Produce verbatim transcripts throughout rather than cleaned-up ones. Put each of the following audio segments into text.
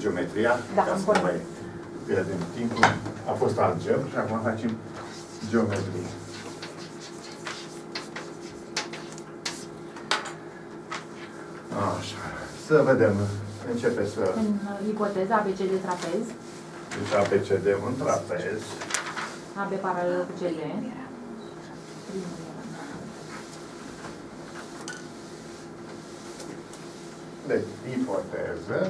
geometria, da, ca să nu mai pierdem timpul. A fost algebră și acum facem geometrie. Așa. Să vedem. Începe să... În ipoteza A B C de trapez. Deci A B C D un trapez. A B paralelă cu C D. Deci, ipoteză.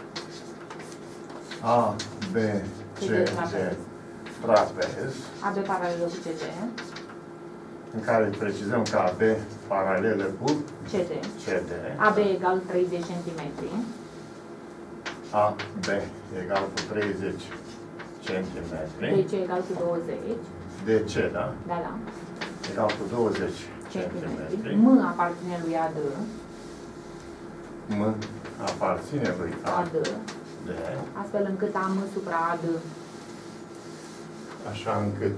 A, B, C, D, trapez. A B paralelă cu C D. În care precizăm că A B paralelă cu C D. C D. A B egal treizeci centimetri. A, B egal cu treizeci centimetri. D C egal cu douăzeci. D C, da? Da, da. Egal cu douăzeci Centimetri. centimetri. M aparține lui A D. M aparține lui A A D. D. Astfel încât A M supra A D. Așa încât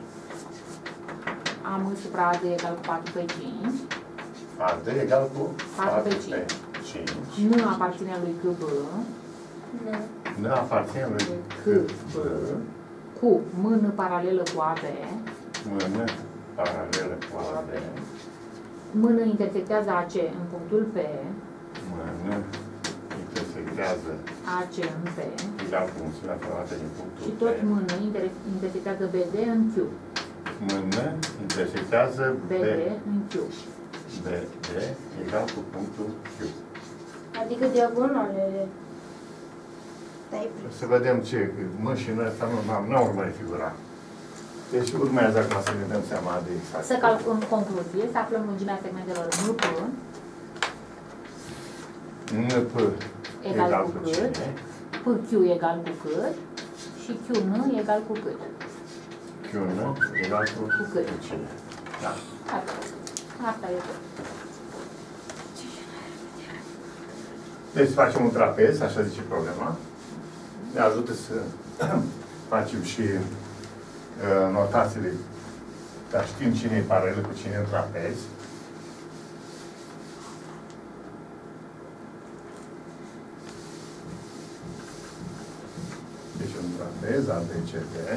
A M supra A D egal cu patru pe cinci. A D egal cu patru pe cinci. N aparține lui C B. N aparține lui C B. Cu M N paralelă cu A B. M N paralelă cu A B. M N intersectează A C în punctul P. M N intersectează A C în P. egal cu funcțiunea formată din punctul Și tot P. M N intersectează B D în Q. M N intersectează B D în Q. B D egal cu punctul Q. Adică diagonalele. Să vedem ce, M și N ăsta nu au urmărit figura. Deci urmează acum să ne dăm seama de exact. Să calculăm concluzie, să aflăm lungimea segmentelor M P N P egal egal cu cu cât, cine? P Q egal cu cât și Q N egal cu cât. Q N egal cu Cu cât. cine? Da. Asta, asta e tot. Deci facem un trapez, așa zice problema. Ne ajută să facem și uh, notațiile, dar știm cine e paralel cu cine în trapez. Deci un trapez, A, B, C, D.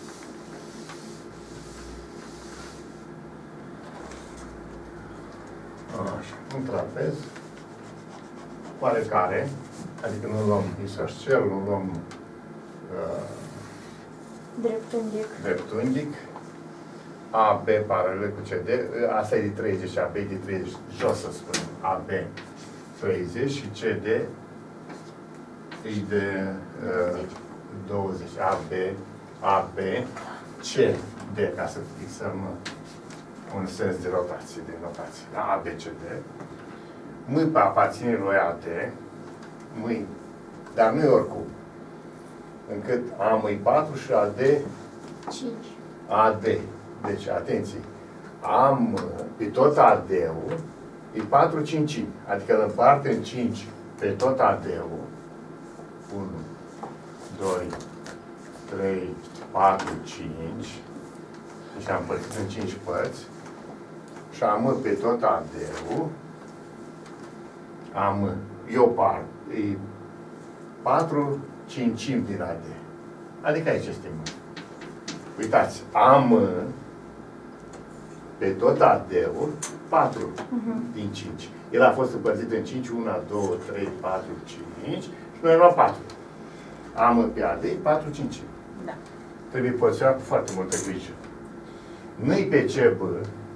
Așa, un trapez oarecare, adică nu luăm isoscel, nu luăm uh, Dreptunghic. dreptunghic, A, B paralel cu C D, asta e de treizeci, A, B e de treizeci, jos să spunem, A, B treizeci și C, D e de uh, douăzeci, A, B, A, B, C, D, ca să fixăm un sens de rotație, de notație, A, B, C, D. M aparține lui A, D, M, dar nu e oricum. Încât A, M e patru și A, D cinci. A, D. Deci, atenție, am pe tot A D-ul e patru cincimi, adică îl împarte în cinci pe tot A D-ul. unu, doi, trei, patru, cinci. Deci am împărțit în cinci părți. Și am pe tot A D-ul. Am, eu par, e patru cincimi din A D. Adică aici este M. Uitați, am pe tot A D-ul patru uh-huh. din cinci. El a fost împărțit în cinci, unu, doi, trei, patru, cinci și noi am luat patru. Am pe A D patru cincimi. Da. Trebuie poziționat cu foarte multă grijă. Nu-i pe C B,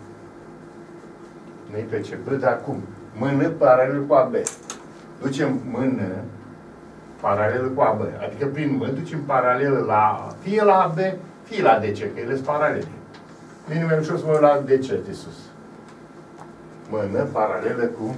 nu-i pe C B, dar cum? Mână paralel cu A B. Ducem mână paralel cu A B. Adică prin mână ducem paralel la, fie la A B, fie la D C, că ele sunt paralele. Bine, mai ușor să mă la D C de sus. Mână paralelă cu...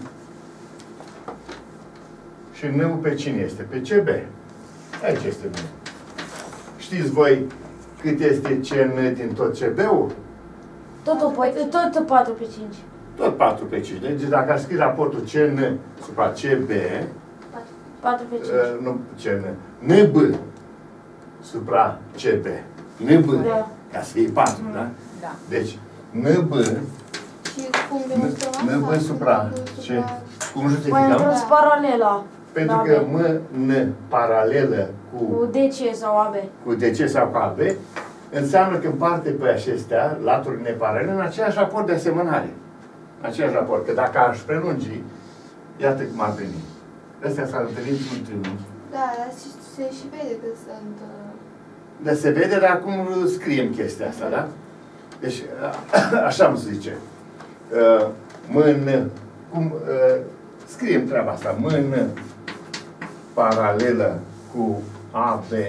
Și N-ul pe cine este? Pe C B. Aici este N. Știți voi cât este C N din tot C B-ul? Tot, o, tot patru pe cinci. Tot patru pe cinci. Deci dacă ar scrie raportul C N supra C B, patru pe cinci. Uh, nu C N, N B supra C B. N B, da. Ca să fie patru, mm. da? Da. Deci, N B, și cum demonstrăm N B supra C. Cum justificăm? Mai întors paralela. Pentru La că B. M, N paralelă cu, Cu D C sau A B. cu D C sau cu A B, înseamnă că împarte pe acestea, laturi neparalele, în același raport de asemănare. În același raport. Că dacă aș prelungi, iată cum ar veni. Astea s-ar întâlni într-un triunghi. Da, dar și, se și vede că sunt... Uh... Dar se vede, dar acum scriem chestia asta, da? Deci, așa îmi zice. Mână, cum, scriem treaba asta, mână paralelă cu A B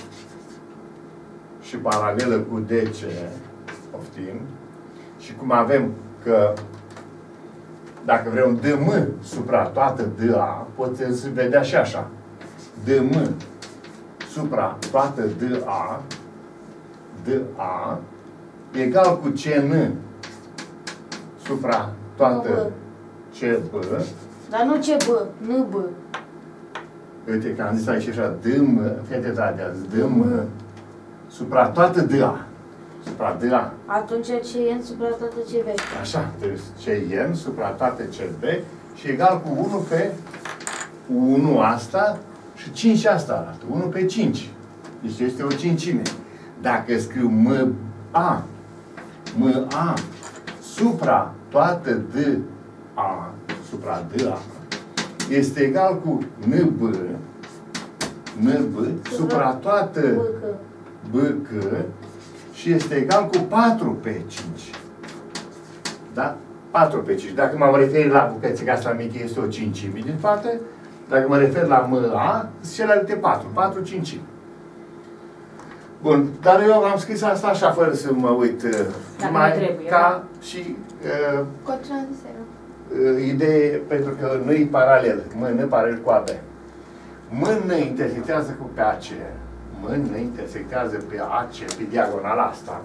și paralelă cu D C, poftim, și cum avem că dacă vreau D M supra toată D A, poate să vedea și așa. D M supra toată D A, D A, egal cu C N supra toată C B. Dar nu C B, N B. Uite că am zis aici așa, D M, fete de azi, D M supra toată D A. Supra D A. Atunci C N supra toată C B. Așa, deci C N supra toată C B și egal cu unu pe unu asta și cinci asta arată. unu pe cinci. Deci este o cincime. Dacă scriu M A, M A supra toată D A, supra D A, este egal cu N B, N B supra toată B C și este egal cu patru pe cinci. Da? patru pe cinci. Dacă mă refer la bucățica asta mică, este o cincime din față. Dacă mă refer la M A, sunt celelalte patru. patru cincimi. Bun, dar eu am scris asta așa, fără să mă uit, mai trebuie, ca și uh, uh, idee, pentru că nu-i paralel, M N paralel cu A B. M N intersectează cu pe A C, M N intersectează pe A C, pe diagonala asta,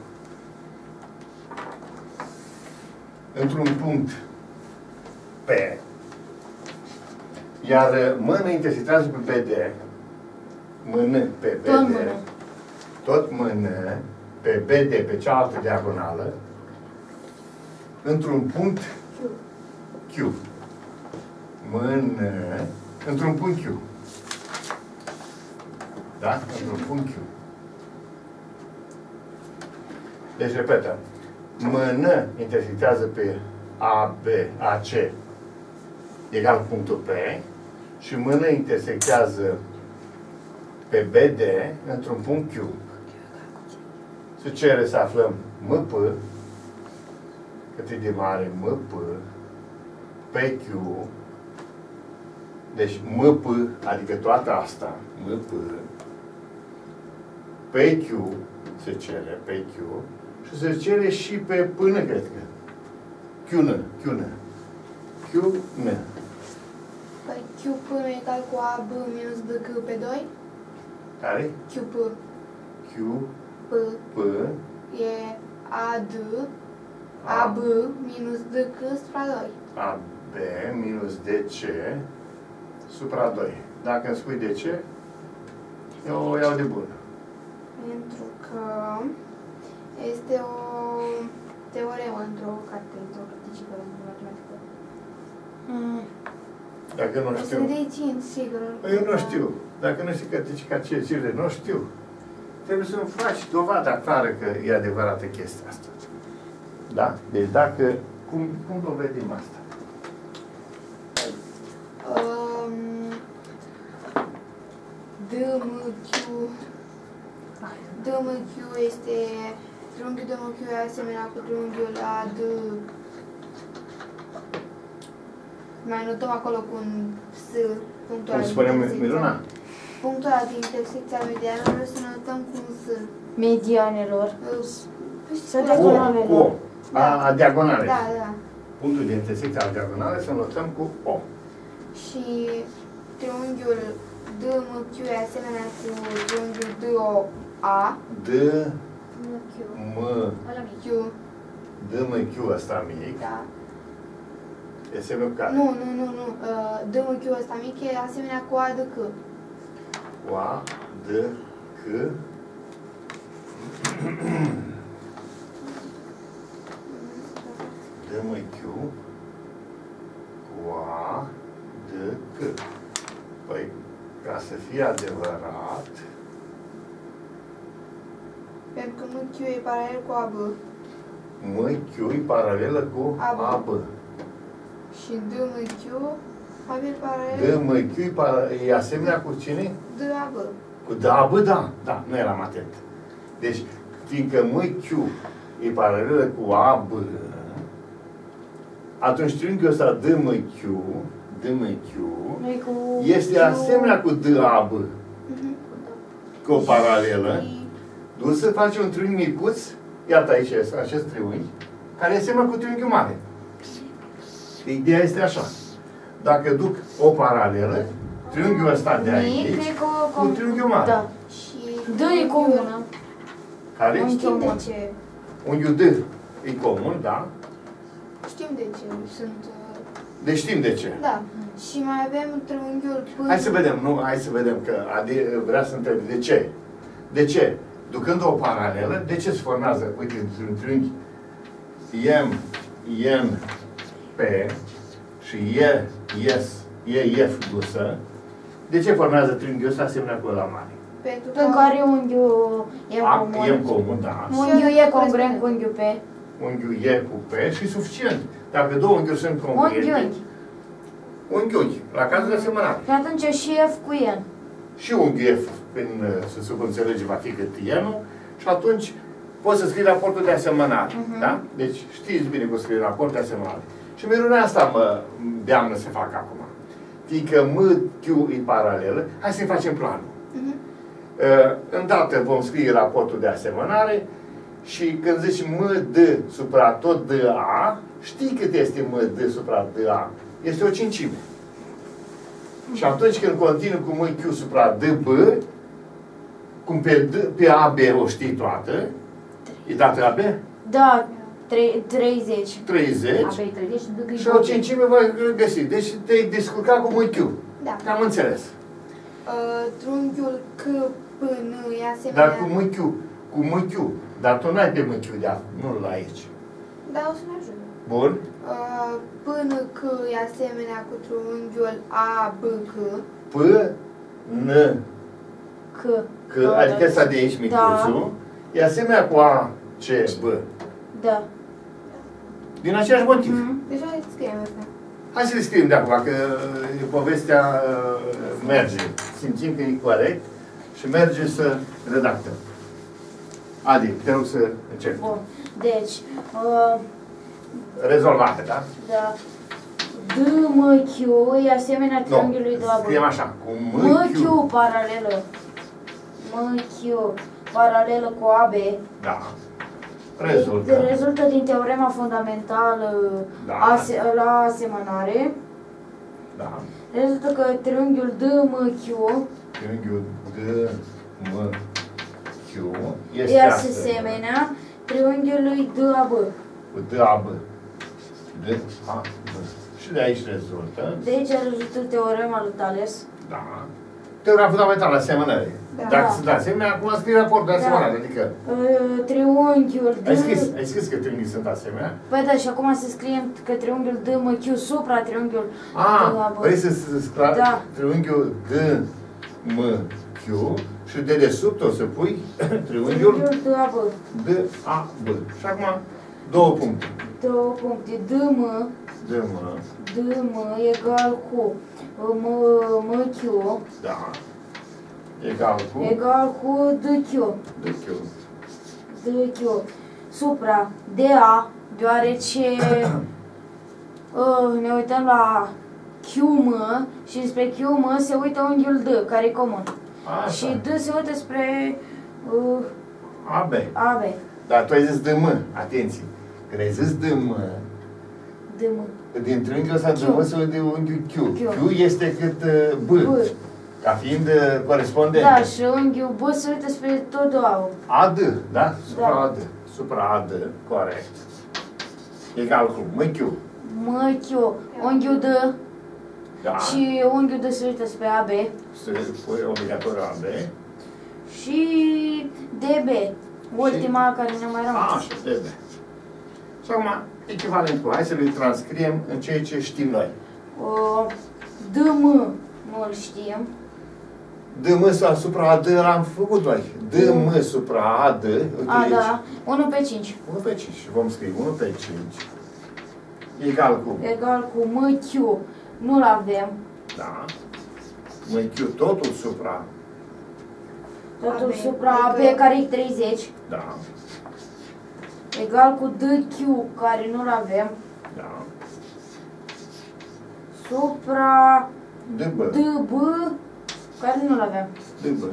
într-un punct P, iar M N intersectează pe B D, M N pe B D, Tot mână. tot mână pe B D, pe cealaltă diagonală, într-un punct Q. Mână, într-un punct Q. Da? Într-un punct Q. Deci, repetăm. Mână intersectează pe A B, A C egal cu punctul P și mână intersectează pe B D într-un punct Q. Se cere să aflăm M P, cât e de mare M P, pe Q, deci M P, adică toată asta, M P, pe Q, se cere, pe Q, și se cere și pe până, cred că. Q N, Q N. Q N. Păi Q până egal cu A B minus D C pe doi? Care? Q P. Q, P. P, E A D, A B minus D C supra doi. A B minus D C supra doi. Dacă îmi spui de ce, eu o iau de bun. Pentru că este o teoremă într-o carte, într-o carticică de matematică. Mm. Dacă nu O să știu... ne dai țin, sigur. Păi eu nu știu. Dacă nu știi carticica ce zile, nu știu. Trebuie să-mi faci dovada clară că e adevărată chestia asta. Da? Deci dacă... Cum, cum dovedim asta? Um, D M Q D M Q este triunghiul D M Q e asemenea cu triunghiul A D. Mai notăm acolo cu un S punctul Cum spunem, Miruna? Punctul ăla de intersecția medianelor să notăm cu un S. Medianelor. Să Păi, diagonalele. O, O. A, a diagonale. Da, da. Punctul de intersecție al diagonale să notăm cu O. Și triunghiul D M Q e asemenea cu triunghiul D O A. D, Q. M, Ăla mic. Q. D, M, Q ăsta mic. Da. Este pe care? Nu, nu, nu, nu. Uh, D M Q ăsta mic e asemenea cu A D C. Cu A, D, C. D, M, Q. Cu A, D, C. Păi, ca să fie adevărat, Pentru că M Q e paralel cu A B. M Q e paralelă cu A B. A B. Și D M Q avem D paralel M Q e, para, e asemenea cu cine? D A B. Cu D A B, da. Da, nu eram atent. Deci, fiindcă M Q e paralelă cu A B, atunci triunghiul ăsta D M Q, D M Q, Noi cu este Q- asemenea cu D A B, Mhm. cu o paralelă. Și Du să faci un triunghi micuț, iată aici este acest triunghi, care e asemenea cu triunghiul mare. Ideea este așa. Dacă duc o paralelă, triunghiul ăsta de Mic aici, e cu, cu triunghiul mare. Da. Și D e comună. Care? Un- Știm de comun. ce. Unghiul D e comun, da? Știm de ce sunt... uh, Deci știm de ce. Da. Și mai avem triunghiul P. Hai să vedem, nu? Hai să vedem, că Adi vrea să întrebe de ce. De ce? Ducând o paralelă, de ce se formează, uite, un triunghi M, N, P și E, S, E, F dusă, de ce formează triunghiul ăsta asemenea cu ăla mare? Pentru că... În care unghiul e A, comun. E comun, da. Unghiul e congruent cu unghiul P. Unghiul E cu P și suficient. Dacă două unghiuri sunt congruente, Unghiuri. unghiuri, la cazul de asemănare. Și atunci și F cu N. Și unghiul F, prin, să se înțelege, va fi cât N-ul, și atunci poți să scrii raportul de asemănare. Mhm. Da? Deci știți bine că o scrii raport de asemănare. Și minunea asta mă deamnă să fac acum. Fiindcă M Q e paralelă, hai să-i facem planul. Mhm. Uh, îndată vom scrie raportul de asemănare și când zici M D supra tot D A, știi cât este M D supra D A? Este o cincime. Și atunci când continui cu M Q supra D B, cum pe, D, pe A B o știi toată, e dată A B? Da, tre- treizeci. treizeci. Avei treizeci și dă Și o cincime voi găsi. Deci te-ai descurcat cu M Q. Da. Am înțeles. Uh, triunghiul C P N e asemenea... Dar cu M Q, cu M Q. Dar tu n-ai pe M Q de nu-l ai aici. Da, o să ne ajute. Bun? Uh, P N C e asemenea cu triunghiul A B C. P, N, C. Că, adică ăsta de aici micuțul, e asemenea cu A, C, B. Da. Din același motiv. Mhm. Deja îi scriem asta. Hai să le scriem de acum, că uh, povestea uh, merge. Simțim că e corect și merge să redactăm. Adi, te rog să începi. Bun. Deci, uh, Rezolvate, da? da. D M Q e asemenea triunghiului de Nu, la B. scriem așa, cu M M Q. Q paralelă. M Q paralelă cu A B. Da. Rezultă. Rezultă din teorema fundamentală Da. ase- la asemănare. Da. Rezultă că triunghiul D M Q Triunghiul D, M, Q este e asemenea asemenea triunghiului D A B. cu D, A, B. D, A, B. Și de aici rezultă. De aici rezultă teorema lui Thales. Da. Teoria fundamentală, asemănare. Da. Dacă Da. sunt asemenea, acum scrie raportul de Da. asemănare. Adică, Uh, Triunghiul D... ai scris, ai scris că triunghii sunt asemenea? Păi da, și acum să scriem că triunghiul D M Q supra triunghiul D A Ah, B. vrei să scrii Da. triunghiul D, M, Q și de desubt o să pui triunghiul Triunghiul D A B. D, A, B. Și acum, două puncte. Două puncte. D M, D, M, D M egal cu M, M Q da, egal cu egal cu D Q. D, Q. D Q supra D A, deoarece uh, ne uităm la Q M și spre Q M se uită unghiul D, care e comun. Așa, Și D se uită spre uh, A, B. A B. Dar tu ai zis D, M, atenție. Când ai zis D, M, D M. din triunghiul ăsta D, Q. M se vede unghiul Q. Q. Q este cât uh, B, B. ca fiind uh, corespondent. Da, și unghiul B se uită spre tot D A-ul. A, D, da? Supra Da. A, D. Supra A, D, corect. Egal cu M, Q. M Q, unghiul D Da. și unghiul D se uită spre A B. Se pune obligatoriu A, B. Și D B, ultima care ne mai rămas. Așa, D, B. Și acum, echivalentul. Hai să le transcriem în ceea ce știm noi. Uh, D M, Nu-l știm. D M asupra A D l-am făcut noi. D M supra A D. A, da. unu pe cinci. unu pe cinci. Vom scrie unu pe cinci. Egal cu. Egal cu M Q. Nu-l avem. Da. M Q totul supra. Totul A B. supra A B care e treizeci. Da. Egal cu D Q care nu-l avem. Da. Supra D B. D B care nu-l avem. D B.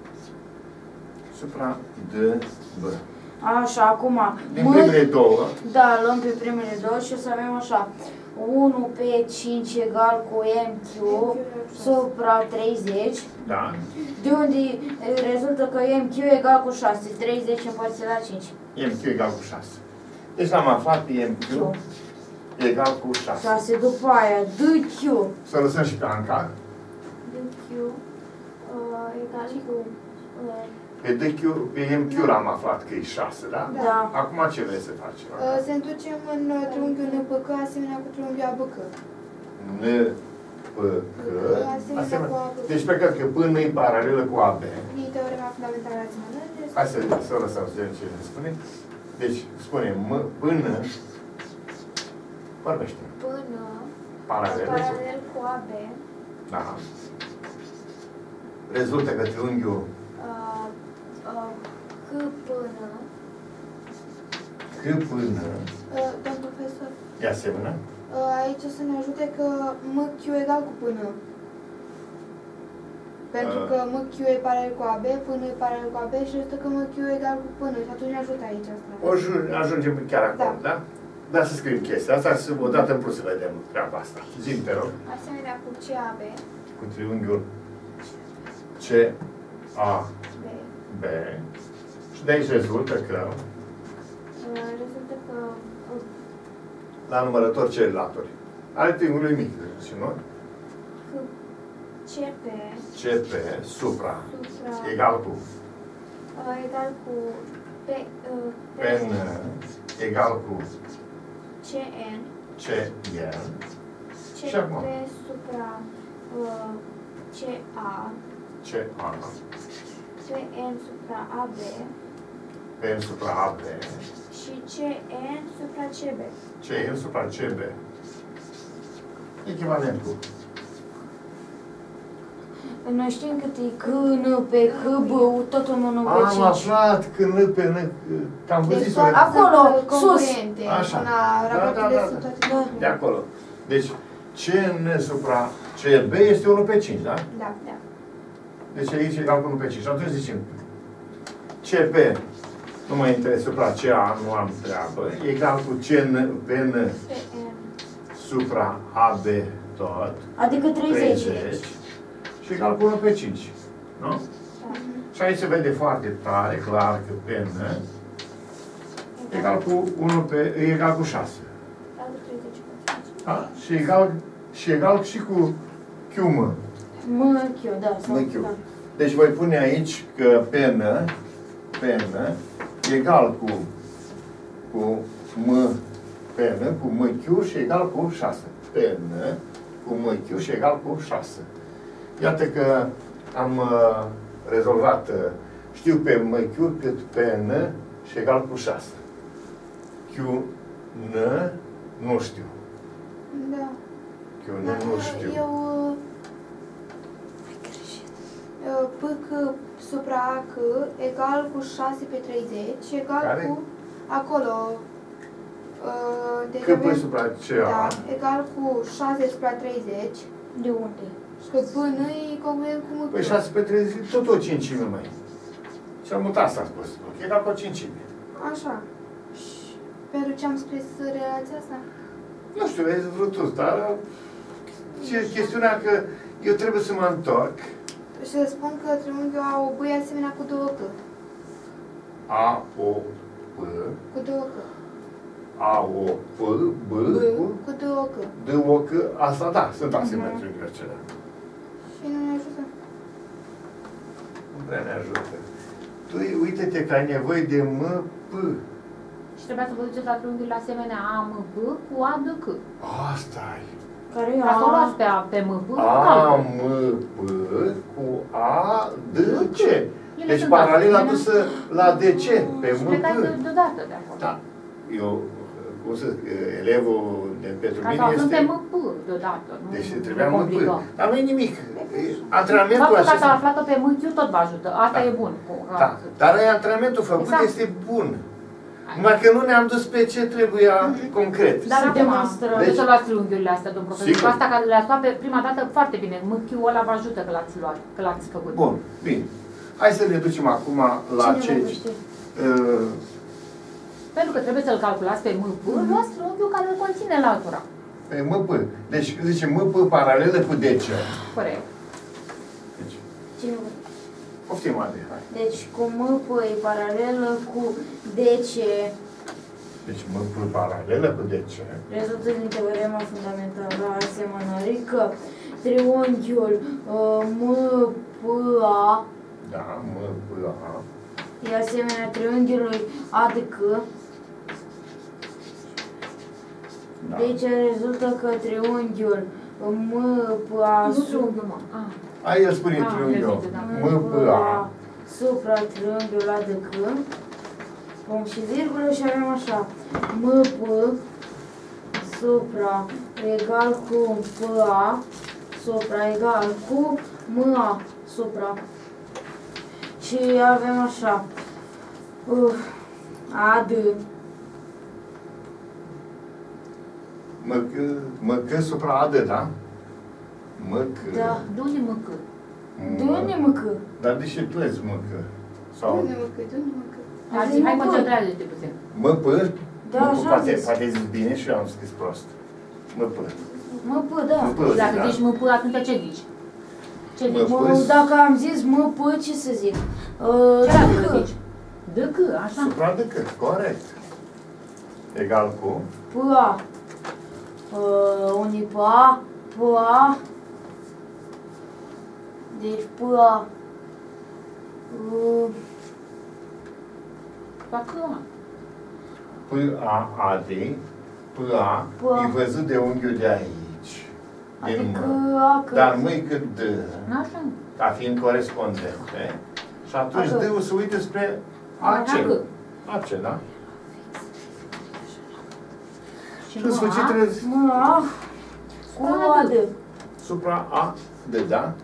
Supra D B. Așa, acum. Din primele două. Da, luăm pe primele două și o să avem așa. unu pe cinci egal cu M Q supra treizeci. Da. De unde rezultă că M Q egal cu șase. treizeci împărțit la cinci. M Q egal cu șase. Deci l-am aflat pe M Q egal cu șase. șase. După aia, D Q. Să lăsăm și pe Anca. D Q uh, egal cu uh, Pe D Q, pe M Q l-am aflat că e șase, da? Da. Acum ce vrei să facem? Uh, Să întoarcem în uh, triunghiul N P C asemenea cu triunghiul A B C. N, P, C, asemenea. Deci pe că până e paralelă cu A B. E teorema fundamentală a asemănării. Hai să, să o lăsăm să vedem ce ne spune. Deci, spune M, până, vorbește, până paralelă, paralel cu A B. da. Rezultă că triunghiul Uh, uh, C până C până Uh, Domn profesor, e asemenea. uh, aici o să ne ajute că M Q egal cu până. Pentru Uh. că M Q e paralel cu A B, până e paralel cu A B și rezultă că M Q e egal cu până și atunci ne ajută aici asta. O ju- ajungem chiar acolo, da? Da, să scriem chestia asta și odată în plus să vedem treaba asta. Zi-mi, te rog, Asemenea cu C A B. cu triunghiul C A B. B și de aici rezultă că Uh, rezultă că uh, la numărător ce laturi? Are triunghiului mic, și nu? C C P C P supra supra egal cu uh, egal cu P uh, P N egal cu C N C N C Și acum? P supra uh, C A C A C N supra A B P N supra A B și C N supra C B. C N supra C B echivalent cu Noi știm cât e C, N pe C, B, tot în unu pe am cinci. aflat că N pe N că am văzut Deci să toate Acolo, sunt sus. congruente. Așa. În Da, rapoartele da, da, sunt da. toate de acolo. Deci C N supra C B este unu pe cinci, da? Da, da. Deci aici e egal cu unu pe cinci. Și atunci zicem C P nu mă interesează supra C A, nu am treabă, e egal cu C N P N P N supra A B tot, Adică treizeci. treizeci, și egal cu unu pe cinci. Nu? Da. Și aici se vede foarte tare, clar, că P N egal cu unu pe, e egal cu șase. Egal cu treizeci pe cinci. Da? Și egal, și egal și cu Q M. M, Q, da. Sau, M, Q. da. Deci voi pune aici că P N, P N egal cu, cu M, P N cu M Q și egal cu șase. P N cu M Q și egal cu șase. Iată că am uh, rezolvat, uh, știu pe M Q cât P N și egal cu șase. Q N nu știu. Da. Q N Dar nu știu. eu... uh, P C supra A C egal cu șase pe treizeci și egal Care? cu acolo. uh, Deci Cât avem- pui supra C Da, A? egal cu șase supra treizeci. De unde? Că până e congruent cu M Q. Păi șase pe treizeci, tot o cincime, mai. Și am mutat asta a spus. Ok, dar cu o cincime. Așa. Și pentru ce am scris relația asta? Nu știu, ai vrut tu, dar ce, chestiunea că eu trebuie să mă întorc. Și să spun că triunghiul A O B e asemenea cu două C. A, O, P, Cu două C. A, O, P, B, B cu cu două C. D, O, C, asta da, sunt asemenea triunghiuri acelea. Și nu ne ajută. Nu prea ne ajută. Tu uite-te că ai nevoie de M, P. Și trebuia să vă duceți la triunghiul asemenea A M B cu A D C. Asta e. Care e Ca să o luați A? pe A, pe M, P, A, M, P cu A, D, C. Ele Deci sunt paralel astea, adusă la D C, pe și M, plecați P. de- deodată de acolo. Da. Eu, cum să zic, elevul de pentru Ca să mine aflăm este... pe M, P deodată. Nu Deci ne trebuia M, P. complicăm. Dar nu e nimic. Antrenamentul Faptul că ați acesta... aflat-o pe M, Q tot vă ajută. Asta Da. e bun. Da, dar e antrenamentul făcut Exact. este bun. Numai că nu ne-am dus pe ce trebuia concret. Dar Să acum, demonstrăm. deci să luați triunghiurile astea, domn profesor. Sigur. Că asta care le-ați luat pe prima dată foarte bine. M, Q ăla vă ajută că l-ați luat, că l-ați făcut. Bun, bine. Hai să ne ducem acum la Cine ce... vorbește? Uh, Pentru că trebuie să-l calculați pe M, P, luați triunghiul care îl conține latura. pe M, P. Deci zice M, P paralelă cu D C. Corect. Deci, Cine vorbește? poftim, Adi, hai. Deci cu M P e paralelă cu D C, Deci M, P paralelă cu D C. rezultă din teorema fundamentală a asemănării că triunghiul uh, M P A Da, M, P, A. e asemenea triunghiului A D C. Da. Deci rezultă că triunghiul M P A Nu sub triunghiul, mă. Ah. Hai, el spune Ah, triunghiul. le zice, da. M, P, A. supra triunghiul A D C, punct și virgulă, și avem așa, M P supra egal cu P A supra egal cu M A supra. Și avem așa, uh, A D, M, C, M, C supra A, D, da? M, C. da, De unde M, C? de unde M C? Dar de ce tu ești M, C? Sau Unde mă cât, unde mă cât? Hai, hai concentrează-te puțin. M, P? Da, M, P, așa am poate, zis. poate zis bine și eu am scris prost. M, P. M P, da. M, P, Dacă da? zici M, P, atunci ce zici? Ce M, zici? P. M, dacă am zis M P, ce să zic? Uh, Ce dacă D C. zici? D, C, așa. Supra D, C, corect. Egal cu... P A. Uh, unde P A? P A. Deci P A. Uh, Fac A. P, A, A, D. P, A. P, A. E văzut de unghiul de aici. Din adică M. A, că... Dar măi cât D, Așa. ca fiind corespondente. Și atunci Așa. D-ul se uită spre A A, C. C. A C, da? Și Și în sfârșit M, A, trebuie M A. Cu A, D. supra A, D, da?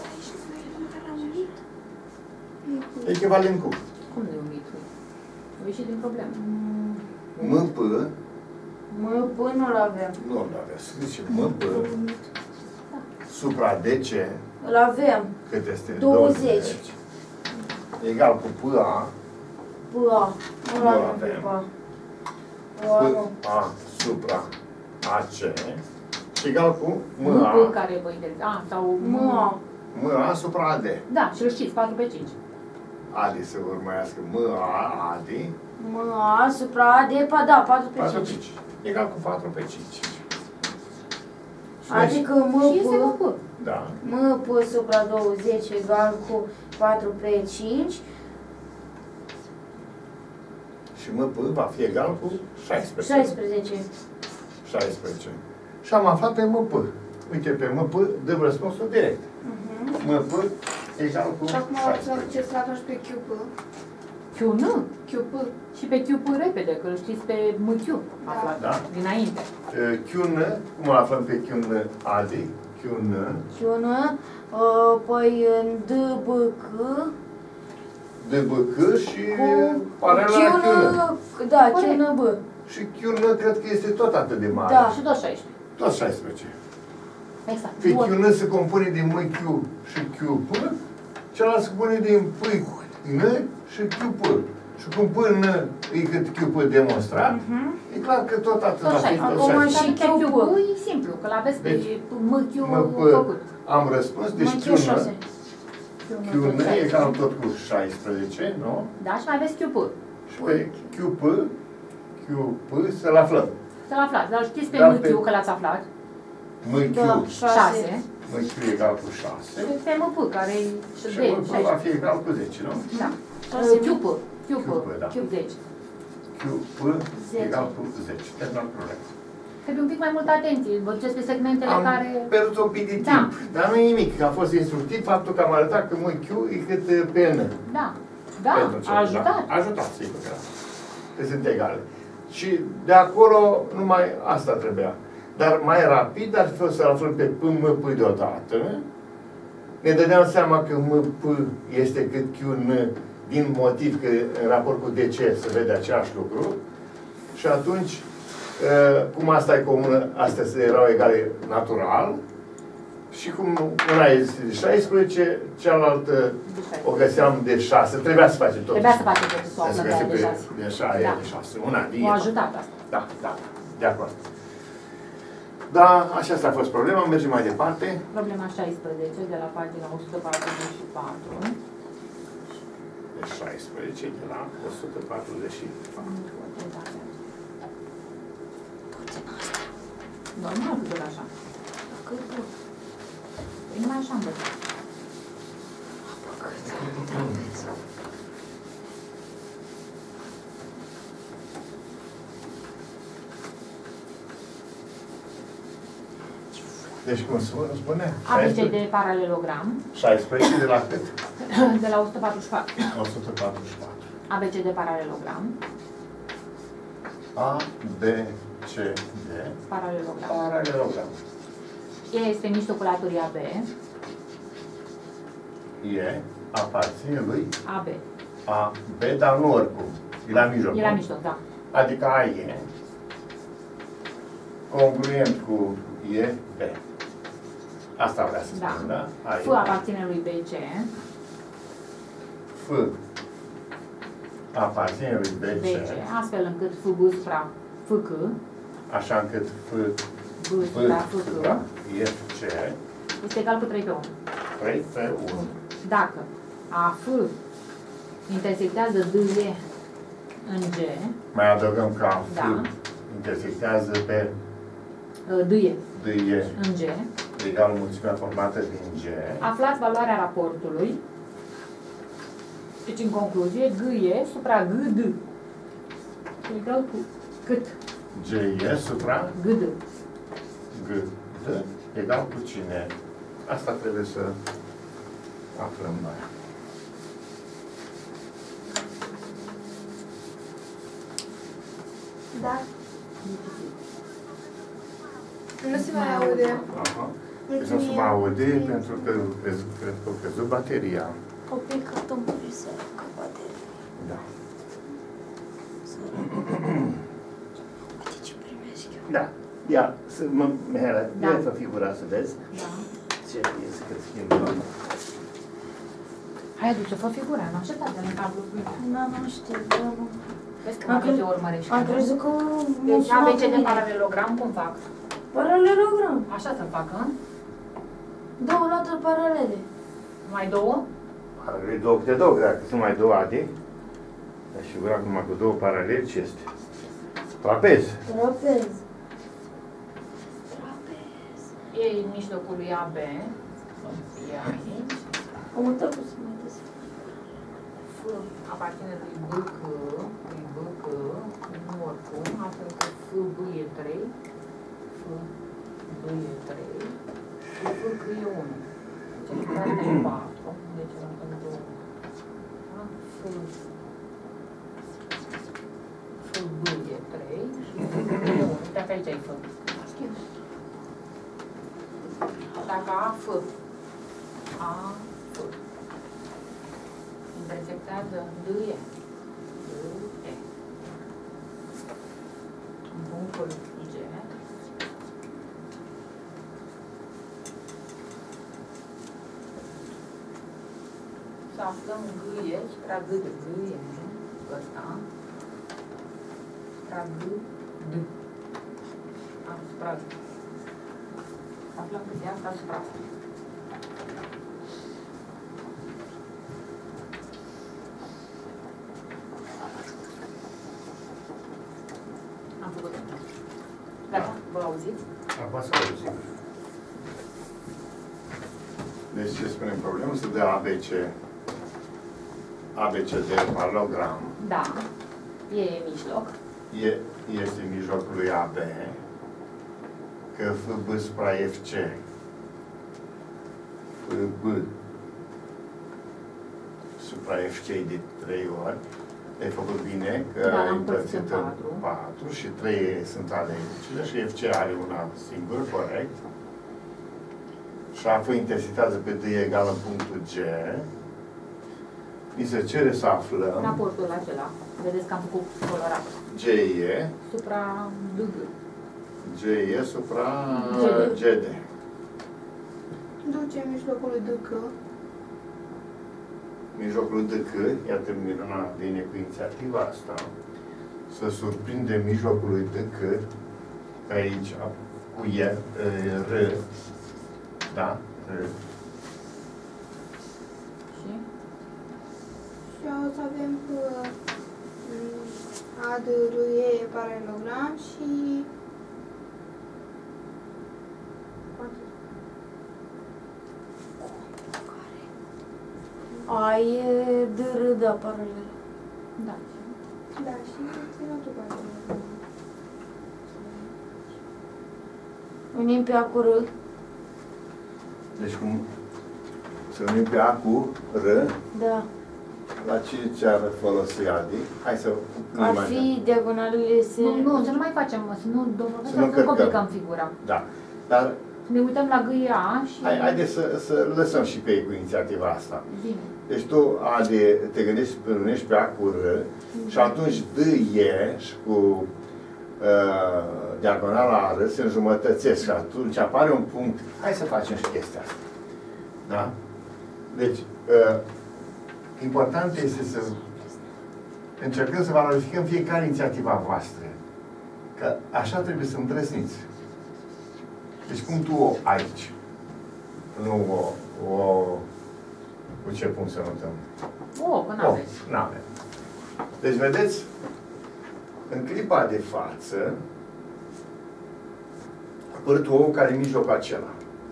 Echivalent cu cum ne umit? O ieși din problemă. Mm, M, P, M, P nu-l avem. nu îl avea, să zice M, P, supra D, C, Îl avem. cât este? douăzeci. Egal cu P, A, P A. Nu-l Nu avem avem. P A. P A, nu. P, A, supra A, C, și egal cu M, M, P, A, care vă interesează. A, sau M A. M, A supra A, D. Da, și îl știți, patru pe cinci. Adi să urmărească M, A, Adi, M A supra A, D, pa, da, patru pe patru pe cinci. cinci. Egal cu patru pe cinci. Adică M, Și este M, P. P. Da. M P supra douăzeci egal cu patru pe cinci. Și M, P va fi egal cu șaisprezece. șaisprezece. șaisprezece. Și am aflat pe M, P. Uite, pe M, P dăm răspunsul direct. Mhm. M, P egal cu Și acum o să șaisprezece. faceți la atunci pe Q P. Q, N. Q P. Și pe Q, P repede, că îl știți pe M, Q. Aflat Da. dinainte. Q, N, cum îl aflăm pe Q, N, Adi? Q, N, Q N, uh, păi în D, B, C, D, B, C și cu paralela Q Q, N. N, da, Q N, B. Și Q, N cred că este tot atât de mare. Da. Și tot șaisprezece. Tot șaisprezece. Exact. Pe Q, Bun. N se compune din M, Q și Q, P. Celălalt se compune din P, N și Q, P. Și cum P, N e cât Q, P demonstrat, Mhm. e clar că tot atât Tot va fi șaisprezece. tot Acum șaisprezece. Și și pe Q, Q, P. e simplu, că l-aveți pe Deci, M, Q M, P făcut. am răspuns, deci M, Q, Q șase. N, Q, N egal tot cu șaisprezece, nu? Da, și mai aveți Q, P. Și pe Q, P, Q, P să-l aflăm. Să-l aflați, dar știți pe Dar M, pe- Q, că l-ați aflat. M, Q, Da, șase. șase. M, Q egal cu șase. Și pe M, P, care e Și zece, M, P va fi egal cu zece, nu? Da. Șase. Q, P. Q, P. Q, P, da. Q, zece. Q, P zece. egal cu zece. Terminat problema. Trebuie un pic mai multă atenție. Vă duceți pe segmentele Am care... pierdut un pic de Da. timp, dar nu e nimic. A fost instructiv faptul că am arătat că M Q e cât P N. Da. Da, Pentru ce? a ajutat. Da, a ajutat, sigur că da. Că sunt egale. Și de acolo numai asta trebuia. Dar mai rapid ar fi fost să aflăm pe P, M, P deodată. Ne dădeam seama că M, P este cât Q, N, din motiv că în raport cu D C se vede același lucru. Și atunci, cum asta e comună, astea erau egale natural. Și cum una este de șaisprezece, cealaltă o găseam de șase. Trebuia să facem tot. Trebuia să facem totul, să o aflăm Trebuie de să șase. de șase, Da. de șase. Una din M-a ajutat asta. Da, da, de acord. Da, așa a fost problema. Mergem mai departe. Problema șaisprezece, de la pagina o sută patruzeci și patru. De șaisprezece, de la o sută patruzeci și patru. Normal că tot așa. Păi numai așa am văzut. Deci, cum spune? A B C de paralelogram. șaisprezece de la cât? De la o sută patruzeci și patru. o sută patruzeci și patru. A B C de paralelogram. A, B, C, D. Paralelogram. Paralelogram. E este mijlocul laturii A B. E aparține lui A B. A, B, dar nu oricum. E la mijloc. E la mijloc, da. Adică A e congruent cu E, B. Asta vrea să Da. spun, da? A, F aparține lui B C. F aparține lui B, B C, C. Astfel încât F B supra F C. așa încât F, B B supra F C. supra F, C, Este egal cu trei pe unu. trei pe unu. Dacă A F intersectează D E în G, Mai adăugăm că F Da. intersectează pe D E D, E, în G, egal mulțimea formată din G. aflați valoarea raportului. Deci, în concluzie, G E supra G D egal cu cât? G, E supra G D. G, D egal cu cine? Asta trebuie să aflăm noi. Da. Nu se mai aude. Aha. Deci nu se mai aude pentru că cred că a căzut bateria. O picat un friseur cu baterie. Da. Uite ce primesc eu. Da. Ia, să mă, Mihaela, Da. ia să figura să vezi Da. ce este că schimbăm. Hai, aduce, fă figura, nu așteptați în cablu. Da, nu știu, da, nu. Vezi că Am mă cre- te urmărești. Am crezut că... Deci A B C de paralelogram, cum fac? Paralelogram. Așa să facă. Două laturi paralele. Mai două? Are două câte două, dacă sunt mai două ade. Dar figura acum cu două paraleli, ce este? Trapez. Trapez. Trapez. E în mijlocul lui A B. E aici. Am uitat cum să mai des. F aparține lui B C, lui B C, nu oricum, astfel că F B e trei, F B e trei și F C e unu. Deci asta e patru, deci rămân două. Da? F, F B e trei și F C e unu. Dacă aici ai F. Dacă A F, A F intersectează D E. D E. În punctul G. Să aflăm G E supra G D. G E. Ăsta. Supra G D. Asupra G. Aflăm cât e asta asupra asta. Am făcut. Gata, vă auziți? Acum să auzim. Deci ce spunem problemă? Să dea A B C A B C de paralogram. Da. E în mijloc. E, este în mijlocul lui A B. că F B supra F C, F B supra F C de trei ori, ai făcut bine că Da, ai am împărțit împărțit în în patru. patru și trei sunt alegerile și F C are una singură, corect. Și A F intersectează pe D egal în punctul G. Ni se cere să aflăm Raportul acela. Vedeți că am făcut colorat. G E, Supra D G. G E supra G D. G D. Duce în mijlocul lui D C. Mijlocul D C, iată minunat bine cu inițiativa asta, să surprindem mijlocul lui D C, că aici, cu E, R, da? R. Și? Și o să avem că A D R E paralelogram și A e D R, da, paralel. Da. da, și ținutul paralelogram. Unim pe A cu R. Deci cum să unim pe A cu R, Da. la ce ce-ar folosi Adi? Hai să Ar fi diagonalele se... Nu, nu, să nu mai facem, mă, să nu, domnul Să profesor, nu să nu încărcăm. complicăm figura. Da. Dar Să ne uităm la G I A și... hai, haideți să, să lăsăm și pe ei cu inițiativa asta. Bine. Deci tu Adi, te gândești, unești pe A cu R și atunci D E și cu uh, diagonala R se înjumătățesc și atunci apare un punct. Hai să facem și chestia asta. Da? Deci, uh, important este să încercăm să valorificăm fiecare inițiativa voastră. Că așa trebuie să îndrăzniți. Deci cum tu o aici, nu o, o cu ce punct să notăm? O, că n-aveți. Oh, n-avem. Deci, vedeți, în clipa de față a apărut O care e mijlocul acela.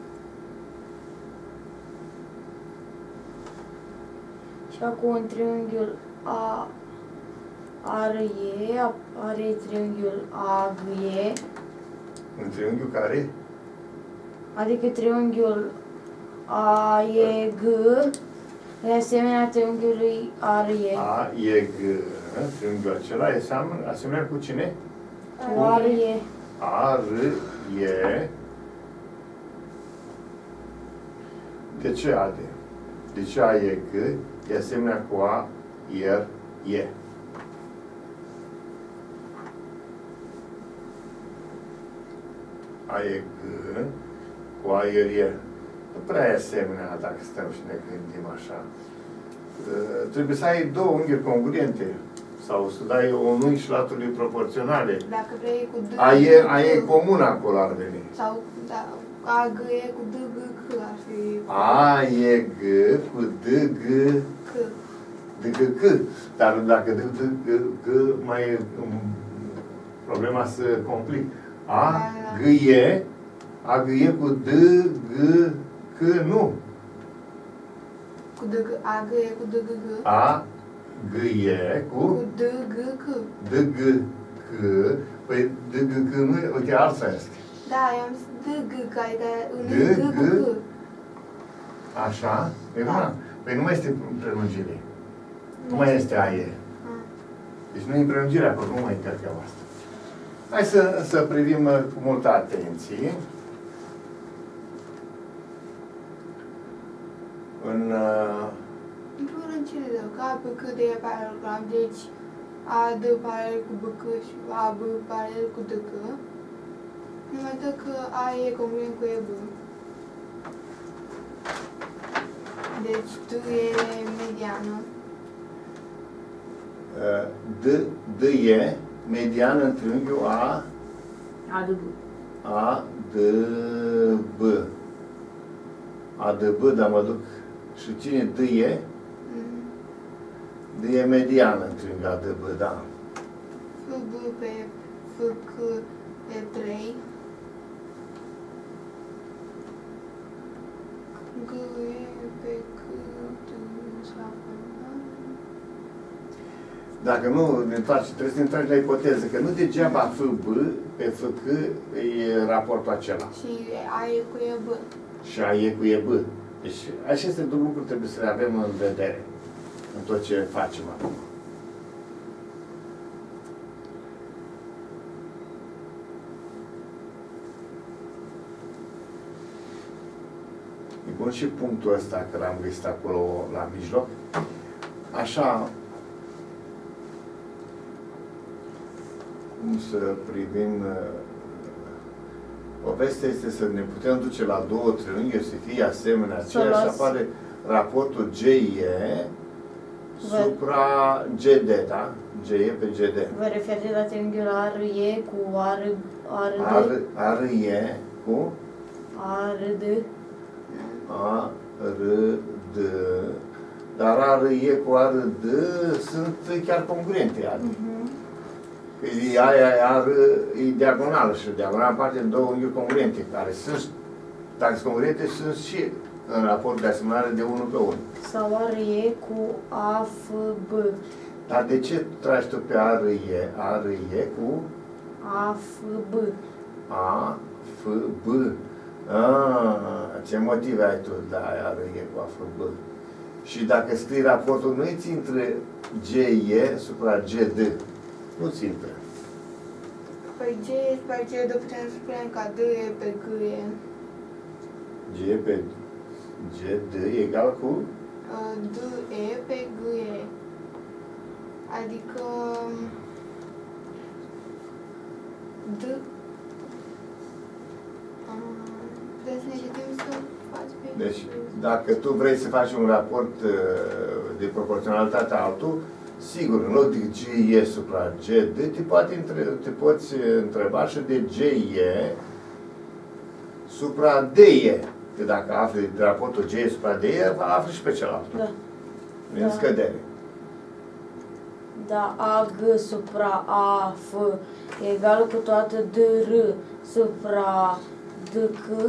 Și acum în triunghiul A R E, are triunghiul A G E, În triunghiul care? adică triunghiul A E G, de asemenea triunghiului A R E. A, E, G. Triunghiul acela e asemenea, asemenea cu cine? Cu A R E. A, R, E. De ce A, D? De ce A, E, G? E asemenea cu A, R, E. A, E, G. Cu A, R, E. Nu prea e asemenea dacă stăm și ne gândim așa. Uh, trebuie să ai două unghiuri congruente. Sau să dai un unghi și laturi proporționale. Dacă vrei cu D... A e, a e comun acolo ar veni. Sau, da, A G E cu D G C ar fi... A e G cu D G C. D G C. Dar dacă D G G mai um, problema se complic. A G E A G E cu D G C nu. Cu D G A G E cu D G G. A G E cu Cu D G C. D G C. Păi D G C nu e, uite, altfel este. Da, eu am zis D G C, adică în D G G cu C. Așa? E Da. da. Păi nu mai este prelungire. Nu mai este A E. Ah. Deci nu e prelungire acolo, nu mai încărcă asta. Hai să, să privim uh, cu multă atenție în... Uh, În primul rând, cine dă? Că A, B, C, D e paralelogram, deci A, D paralel cu B, C și A, B paralel cu D, C. Nu mai dă că A e congruent cu E, B. Deci D e mediană. uh, D, D E median în triunghiul A, A D B. A, D, B. A, D, B, dar mă duc. Și cine D E? Mm. D E median în triunghiul A, D, B, da. F, B pe F, C, E trei. G, E pe C, D, Dacă nu ne întoarce, trebuie să ne întoarcem la ipoteză, că nu degeaba F B pe F C e raportul acela. Și A e cu E B. Și A e cu E B. Deci aceste două lucruri trebuie să le avem în vedere în tot ce facem acum. E bun și punctul ăsta, că l-am găsit acolo la mijloc. Așa, cum să privim, povestea este să ne putem duce la două triunghiuri, să fie asemenea aceea și apare raportul G E supra G D, da? G E pe G D. Vă referiți la triunghiul R E cu R, R, R, R E cu R, D. A, R, D. Dar R, E cu R, D sunt chiar congruente. Uh-huh. Că aia R e diagonală și diagonală parte în două unghiuri congruente, care sunt, dacă sunt congruente, sunt și în raport de asemănare de unul pe unul. Sau R, E cu A, F, B. Dar de ce tragi tu pe R, E? R, E cu A, F, B. A, F, B. Ah, ce motive ai tu de aia R, E cu A, F, B? Și dacă scrii raportul, nu îi ții între G, E supra G, D. Nu ți intră. Păi G e pe G, D putem să spunem ca D e pe G e. G e pe G, D e egal cu? D e pe G e. Adică D. Putem să ne citim să faci pe Deci, dacă tu vrei să faci un raport de proporționalitate altul, sigur, în loc de G E supra G D, te, poate între, te poți întreba și de G E supra D E. Că dacă afli de raportul G E supra D E, afli și pe celălalt. Da. În Da. scădere. Da, A, G supra A, F e egală cu toată D, R supra D, C.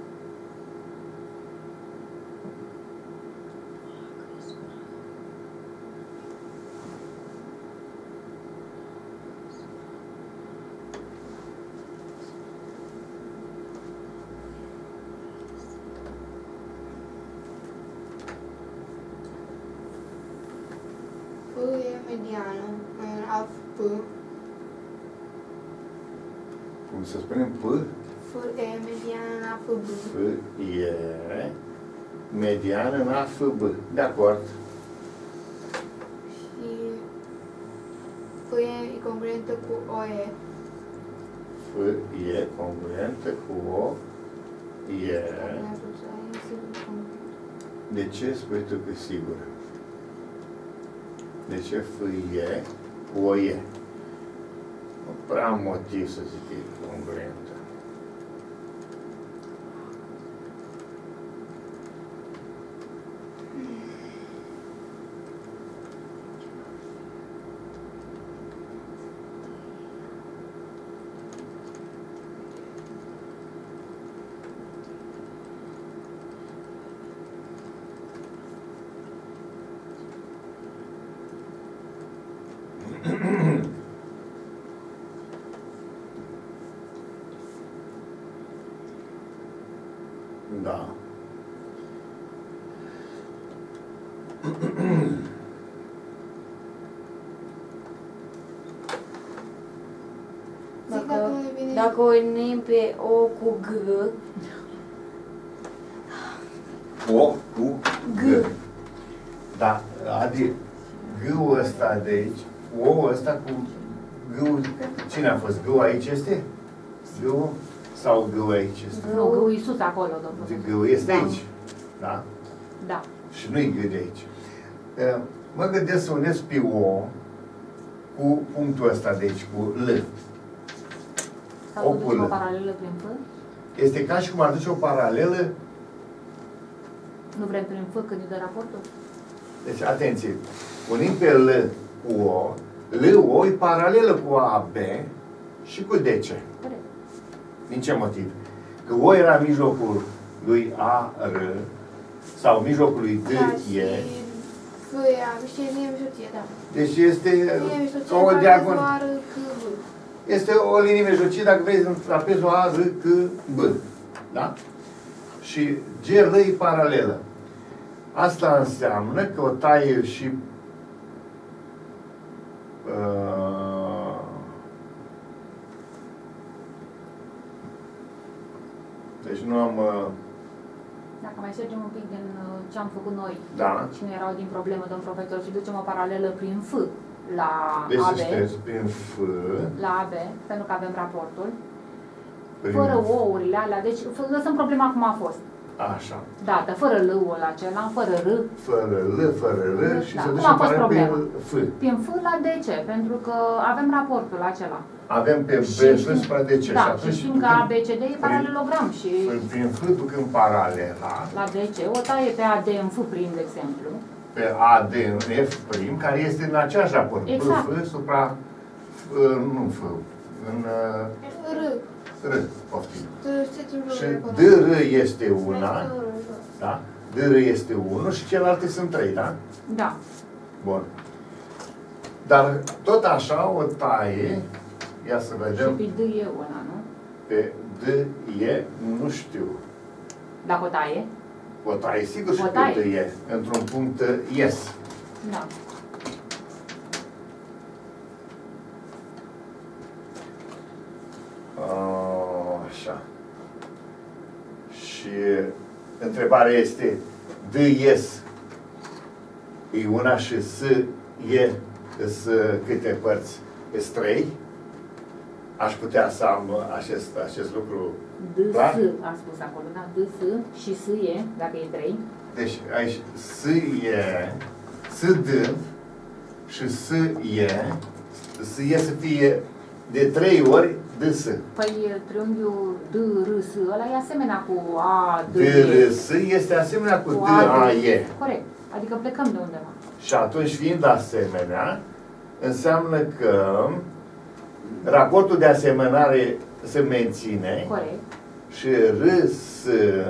F e mediană în A, F. Cum să spunem? P? F e mediană în A, F, B. F e mediană în A, F, B. De acord. Și F e congruentă cu O E. F e congruentă cu O E. De ce spui tu că sigur? De ce F e cu O E? Nu prea am motiv să zic că e congruentă. Da. Dacă, dacă o unim pe O cu G, O cu G. Da, adică G-ul ăsta de aici, O-ul ăsta cu G-ul, cine a fost? G-ul aici este? G-ul? Sau G-ul aici este? Nu, gâul e sus acolo, domnul. G-ul este aici, da? Da. Și nu-i G de aici. Mă gândesc să unesc pe O cu punctul ăsta de aici, cu L. Sau O să ducem pulă. o paralelă prin F? Este ca și cum ar duce o paralelă. Nu vrem prin F când îi dă raportul? Deci, atenție, unim pe L cu O, L-O e paralelă cu A B și cu D C. Corect. Din ce motiv? Că O era în mijlocul lui A R sau în mijlocul lui D Da, și E. F F A și linie mijlocie, da. Deci este Linie ca mijlocie o care diagonală. doar C, B. Este o linie mijlocie dacă vrei în trapezul A, R, C, B. Da? Și G L e paralelă. Asta înseamnă că o taie și uh, deci nu am uh, Dacă mai mergem un pic din uh, ce am făcut noi, da. și nu erau din problemă, domn profesor, și ducem o paralelă prin F la Deci A B, sunteți prin F, la A B, pentru că avem raportul, prin fără ourile alea, deci f- lăsăm problema cum a fost. Așa. Dată, fără L-ul acela, fără R, Fără L, fără R și Da. se Cum duce a în fost paralel problema? prin F. prin F la D C, pentru că avem raportul acela. Avem pe B, Și F știm- supra D C. Da, și și atunci știm că A B C D e paralelogram și prin, prin F ducând paralela la D C o taie pe A D în F prim, de exemplu. pe A D în F prim, care este în același raport. Exact. F supra, F, nu F, în R. R, poftim. Ce timpul Și de D R este una, da? D R este unu și celelalte sunt trei, da? Da. Bun. Dar tot așa o taie, ia să Și vedem, pe D e una, nu? pe D E, nu știu. Dacă o taie? O taie, sigur, și O pe taie. D E, într-un punct yes. Da. A, așa. Și întrebarea este, D yes e una și S E sunt câte părți? Sunt trei? Aș putea să am acest, acest lucru D clar? S, am spus acolo, da? D S și S E, dacă e trei. Deci aici S E, S D și S E, S E să fie de trei ori D S. Păi triunghiul D R S, ăla e asemenea cu A D D E. R S este asemenea cu Cu D A, A D, E. Corect. Adică plecăm de undeva. Și atunci, fiind asemenea, înseamnă că raportul de asemănare se menține Corect. și R S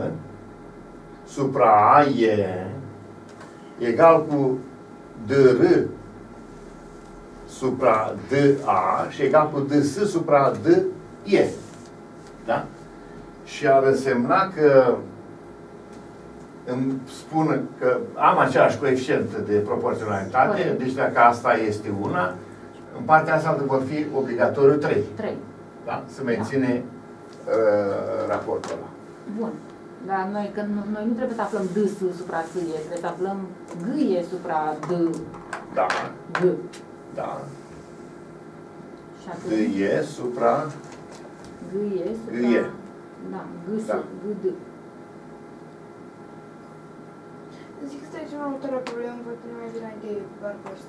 supra A E egal cu D R supra D A și egal cu D S supra D E. Da? Și ar însemna că îmi spun că am aceeași coeficient de proporționalitate, Corect. deci dacă asta este una, în partea asta vor fi obligatoriu trei. trei. Da? Se menține uh, raportul ăla. Bun. Dar noi, că nu, noi nu trebuie să aflăm D S supra S E, trebuie să aflăm G E supra D Da, G. da. Și D atunci E supra G E supra... G E. Da, G S, Da. G D. Zic că trecem la următoarea problemă, poate nu mai vine de parcurs.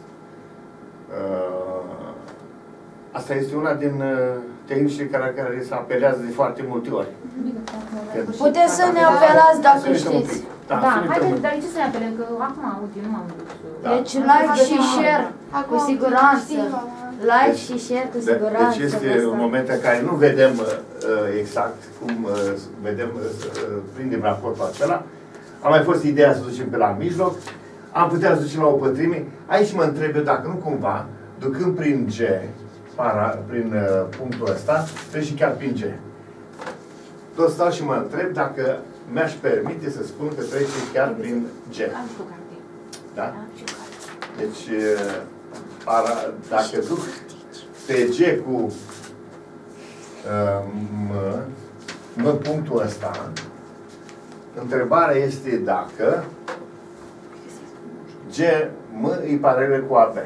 uh, asta este una din uh, tehnicile care, care se apelează de foarte multe ori. Bine, la sfârșit. Puteți să ne Da. apelați dacă Să ne uităm un știți. pic. Da, Da, să ne uităm un haideți, pic. dar de ce să ne apelăm? Că acum, uite, nu m-am dus. Da. Deci like și share, cu siguranță. Like Deci- și share cu De- siguranță. Deci este vă un stau. moment în care nu vedem uh, exact cum uh, vedem, uh, uh, prindem raportul acela. A mai fost ideea să ducem pe la mijloc. Am putea să ducem la o pătrime. Aici mă întreb eu dacă nu cumva, ducând prin G, para, prin uh, punctul ăsta, treci și chiar prin G. Tot stau și mă întreb dacă mi-aș permite să spun că trece chiar prin G. Am și o carte. Da? Am și o carte. Deci, uh, para, dacă duc pe G cu uh, M, M punctul ăsta, întrebarea este dacă G, M e paralel cu A B.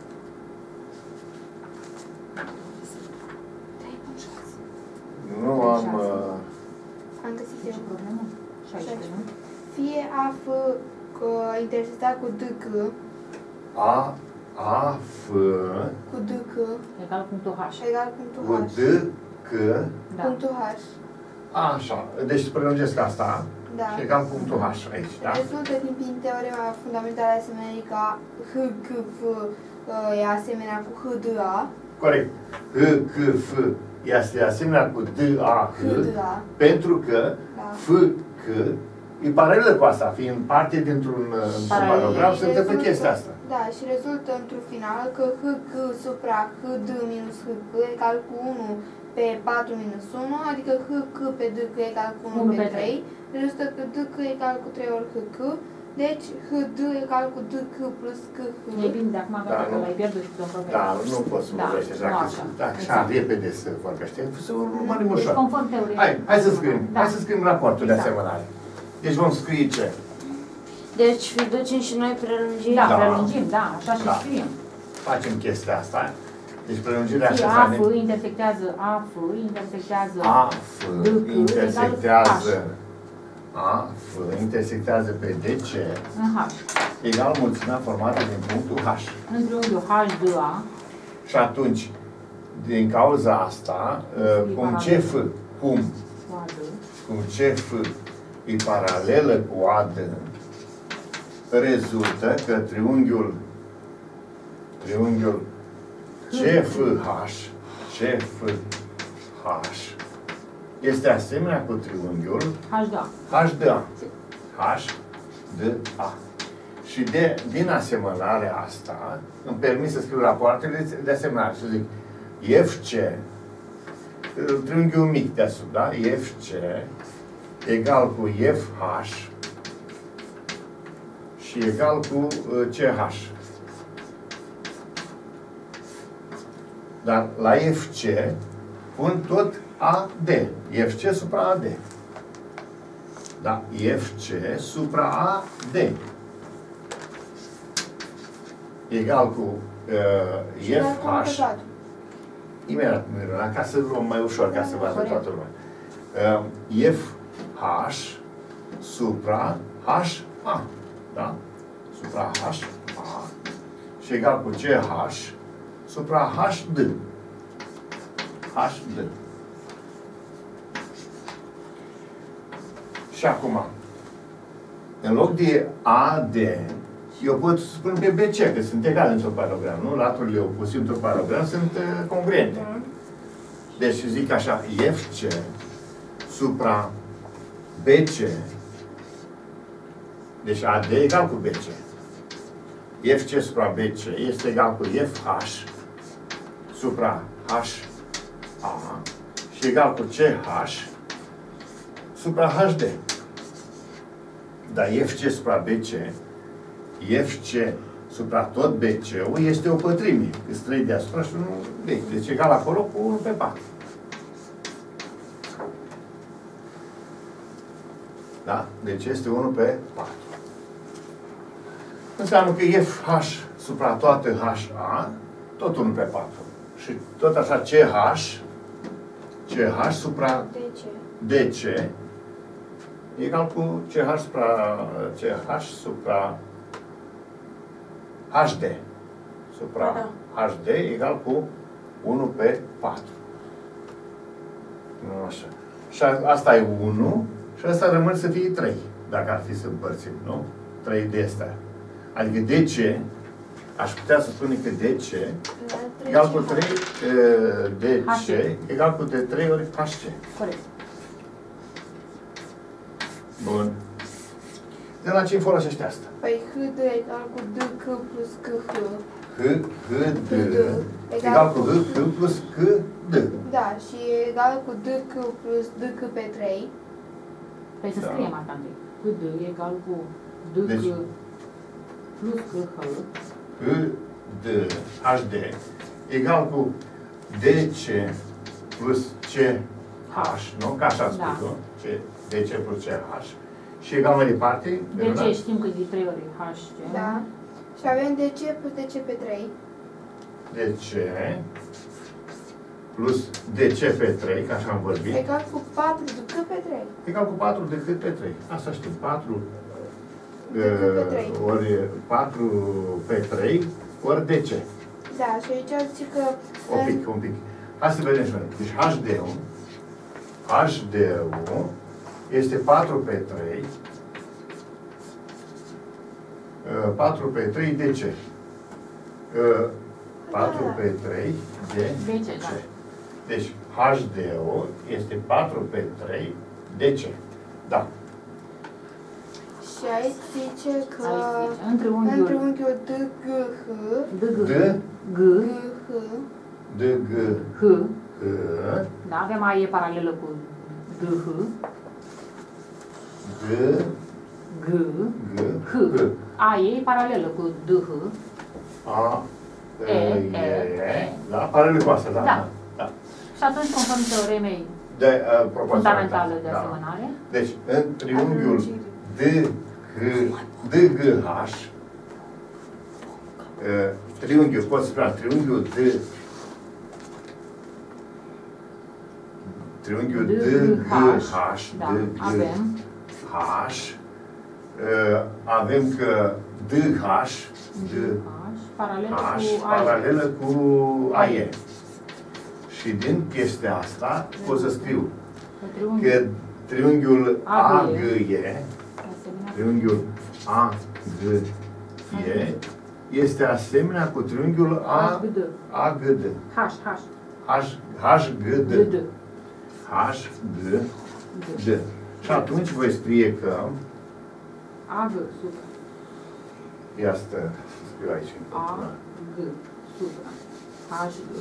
Nu am... Uh, Am găsit E eu. o problemă? șaisprezece, nu? Fie A F că intersectat cu D C, A, A, F, cu D C, Egal punctul H. egal punctul cu H. D, C, Da. Punctul H. așa. Deci prelungesc asta Da. și egal punctul H aici, da? Rezultă din prin teorema fundamentală a asemenea ca H, C, F uh, e asemenea cu H, D, A. Corect. H, C, F este asemenea cu D, A, H, H, D, A. pentru că Da. F, C e paralelă cu asta, fiind parte dintr-un paralelograf, se întâmplă chestia asta. Da, și rezultă într-un final că H C supra H D minus H C egal cu unu pe patru minus unu, adică H C pe D C egal cu unu pe trei, rezultă că D C egal cu trei ori H C, deci H D egal cu D C plus C H. E bine, de acum Da, că nu. l-ai pierdut și domnul profesor. Da, nu poți să Da, vorbești așa, nu că așa. da, așa Exact. repede să vorbești, să urmărim Deci ușor. conform teoriei. Hai, hai să scriem, Da. hai să scriem raportul de Exact. asemănare. Deci vom scrie ce? Deci ducem și noi prelungiri. Da, Da. prelungim, da, așa și Da. scriem. Facem chestia asta. Deci prelungirea Și aceasta A F intersectează A F intersectează A F D C intersectează A F intersectează pe D C în H. egal mulțimea formată din punctul H. În triunghiul H D A, Și atunci, din cauza asta, cum C F, cum, cu A D, cum C F e paralelă cu A D, rezultă că triunghiul triunghiul C F H C F H este asemenea cu triunghiul H D A. H D A. H D A. Și de, din asemănarea asta, îmi permit să scriu rapoartele de asemănare. Să zic F C, triunghiul mic deasupra, da? F C egal cu F H și egal cu C H. Dar la F C pun tot A D. F C supra A D. Da? F C supra A D. Egal cu uh, Și la F H. completat. Imediat, Miruna, ca să luăm mai ușor, ca să vadă toată lumea. Uh, F H supra H A. Da? Supra H A. Și egal cu C H supra H D. H D. Și acum, în loc de A D, eu pot spune pe B C, că sunt egale într-un parogram, nu? Laturile opuse într-un parogram sunt uh, congruente. Deci zic așa, F C supra B C, deci A D egal cu B C. F C supra B C este egal cu F H supra H A și egal cu C H supra H D. Dar F C supra B C, F C supra tot B C-ul este o pătrime. Că sunt trei deasupra și unul B. Deci egal acolo cu unu pe patru. Da? Deci este unu pe patru. Înseamnă că F H supra toată H A, tot unu pe patru. Și tot așa C H, C H supra De ce? D C egal cu C H supra C H supra H D. Supra Da. H D egal cu unu pe patru. Nu așa. Și a- asta e unu și asta rămâne să fie trei, dacă ar fi să împărțim, nu? trei de astea. Adică D C, aș putea să spun că D C egal cu trei D C egal cu de trei ori H C. corect. Bun. De la ce îmi folosește asta? Păi H D egal cu D C plus C H. H, H, D, egal cu H, H plus C, D. Da, și e egal cu D C plus D C pe trei. Păi să Da. scriem asta întâi. Cu D egal cu D Deci- C plus C H. H, D, H, D, egal cu D C plus C H, nu? Ca așa am Da. spus, nu? C, D C plus C H. Și egal mai departe? De ce știm că e de trei ori H C? Da. Și avem D C plus D C pe trei. D C plus D C pe trei, ca așa am vorbit, Egal cu patru D C pe trei. egal cu patru D C pe trei. Asta știm. patru D C pe trei. ori patru pe trei ori D C. Da, și aici zice că... Un pic, un pic. Hai să vedem și noi. Deci H D-ul, H D-ul este patru pe trei, patru pe trei D C. patru pe trei D C. D C, da. Deci H D-ul este patru pe trei D C. Da. Și aici zice că Aici zice, în în triunghiul triunghiul D G H D, G, D, G, G H D, G, H, H, da, avem A e paralelă cu D, H, D, G, G, H. H, A e paralelă cu D, H, A, E, E, E, E, E. da? Paralel cu asta, da. Da. da. și atunci, conform teoremei De uh, proporționalitate. fundamentale de da. asemănare, Deci, în triunghiul D, H, D, G, H, uh, triunghiul, pot spune, triunghiul D, triunghiul D, G, H, da, D, G, avem H, uh, avem că D, H, D, H, paralelă H, cu A E. paralelă cu A E. Și din chestia asta pot să scriu Că triunghiul, că triunghiul A G E, asemenea, triunghiul A G E este asemenea cu triunghiul A H, G, D, A G D. H, H, H H G D, D. D, H G D. Și atunci voi scrie că A, G, supra, ia să scriu aici în A, continuare. G, supra, H, G,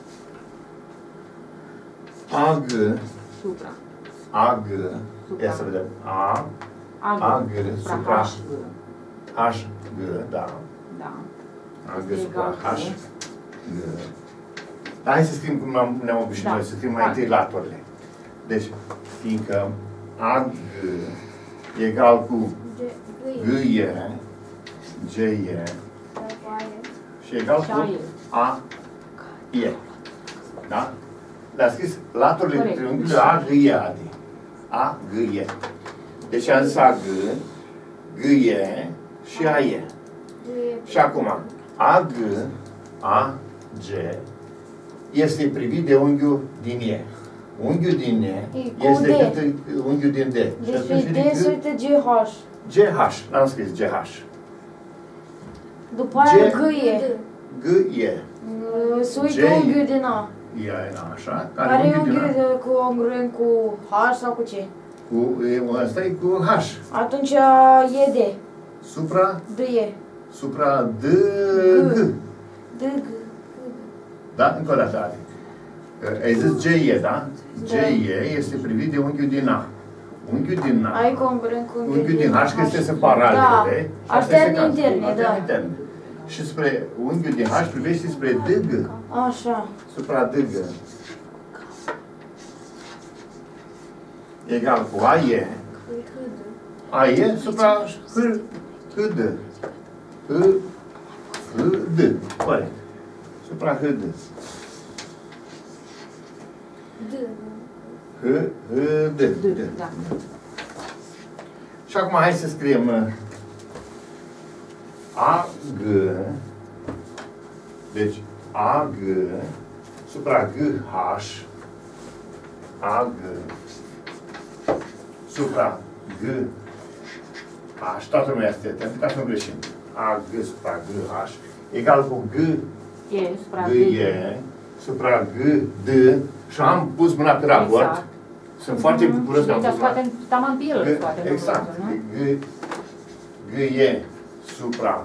A G supra, A G supra, ia să vedem A A, A, G, G, supra, supra. H, G, H G da. da, A G Este supra egal H cu- G. Dar hai să scriem cum am- ne-am obișnuit Da. noi, să scriem mai Hai. întâi laturile. Deci, fiindcă A G e egal cu G E, G E și egal și cu A, E. A E. Da? Le-a scris laturile Corect. triunghiului A G E, Adi. A G E. Deci am zis A G, G E și A E. Și acum, A G, A G este privit de unghiul din E. Unghiul din E E cu este D. cât unghiul din D. Și Deci atunci pe vine D se G- uită G H. G H. N-am scris G H. După aia G- G E. G E. Se uită G- unghiul din A. E așa. Care e unghiul din A? unghiul de- cu congruent cu H sau cu ce? Cu, e, ăsta e cu H. Atunci e D. Supra, D E. supra D, G. D G. Da? Încă o dată are. Ai zis G E, da? G Da. E este privit de unghiul din A. Unghiul din A. Ai congruent cu Unghiul din H, că este separate. Da. și asta Astea este sunt cazul. interne, Astea da. sunt interne. Și spre unghiul din H privește spre D G. Așa. Supra D G. Egal cu A E. A E supra H, H D. H, H D. Corect. Supra H D. H, H D. D, da. Și acum hai să scriem uh, A G, deci A G supra G H, A G supra G H, toată lumea este atentă ca să nu greșim. A G supra G H egal cu G, E, supra G D, E supra G D și am pus mâna pe raport. Exact. Sunt foarte bucuros că am Deci pus mâna. scoatem taman pe el, G- scoatem Exact. lucrurile, nu? G, G E supra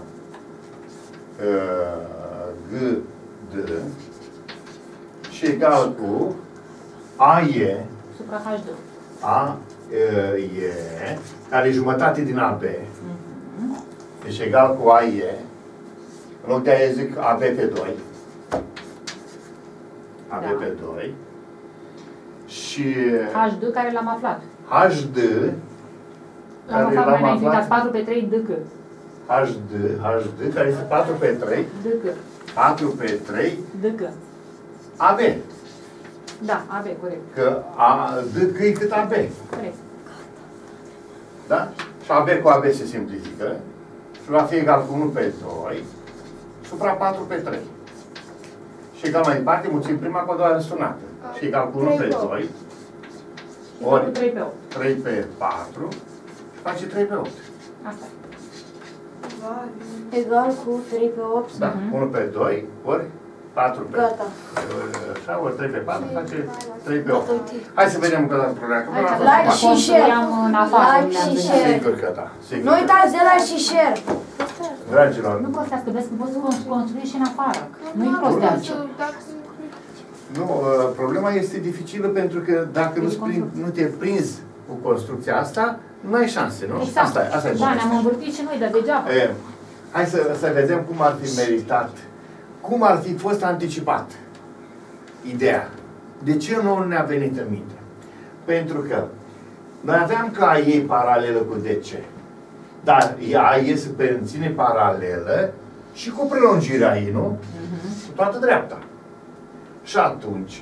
uh, G D și egal cu A E, Supra H D. A uh, E, care e jumătate din A B. Mhm. Deci egal cu A E. În loc de A E zic A B pe doi. A B Da. pe doi. Și H D care l-am aflat. H D, L-am care aflat mai l-am înainte, uitați, aflat, patru pe trei D C. H D, H D, care este patru pe trei, D C. patru pe trei, D C. A B. Da, A B, corect. Că A, D C e cât A B. Corect. Da? Și A B cu A B se simplifică și va fi egal cu unu pe doi supra patru pe trei. Și egal mai departe, mulțim prima cu a doua răsunată. Și egal cu unu pe doi Și ori cu trei pe opt. trei pe patru și face trei pe opt. Asta e. Egal cu trei pe opt. Da, Mhm. unu pe doi ori patru pe Gata. așa, ori trei pe patru, face trei pe opt. Hai să vedem încă o dată problema. Like și share. În afară. Like și share. Sigur că da. Sigur Nu că da. uitați de like și share. Dragilor, Nu costească, vezi că poți să construi și în afară. Nu-i costează. nu, uh, problema este dificilă pentru că dacă nu, prind, nu te prinzi cu construcția asta, nu ai șanse, nu? Exact. Asta e, asta e Da, ne-am învârtit și noi, dar degeaba. E, hai să, să vedem cum ar fi meritat, cum ar fi fost anticipat ideea. De ce nu ne-a venit în minte? Pentru că noi aveam ca A ei paralelă cu D C, dar ea este menține paralelă și cu prelungirea ei, nu? Uh-huh. Cu toată dreapta. Și atunci,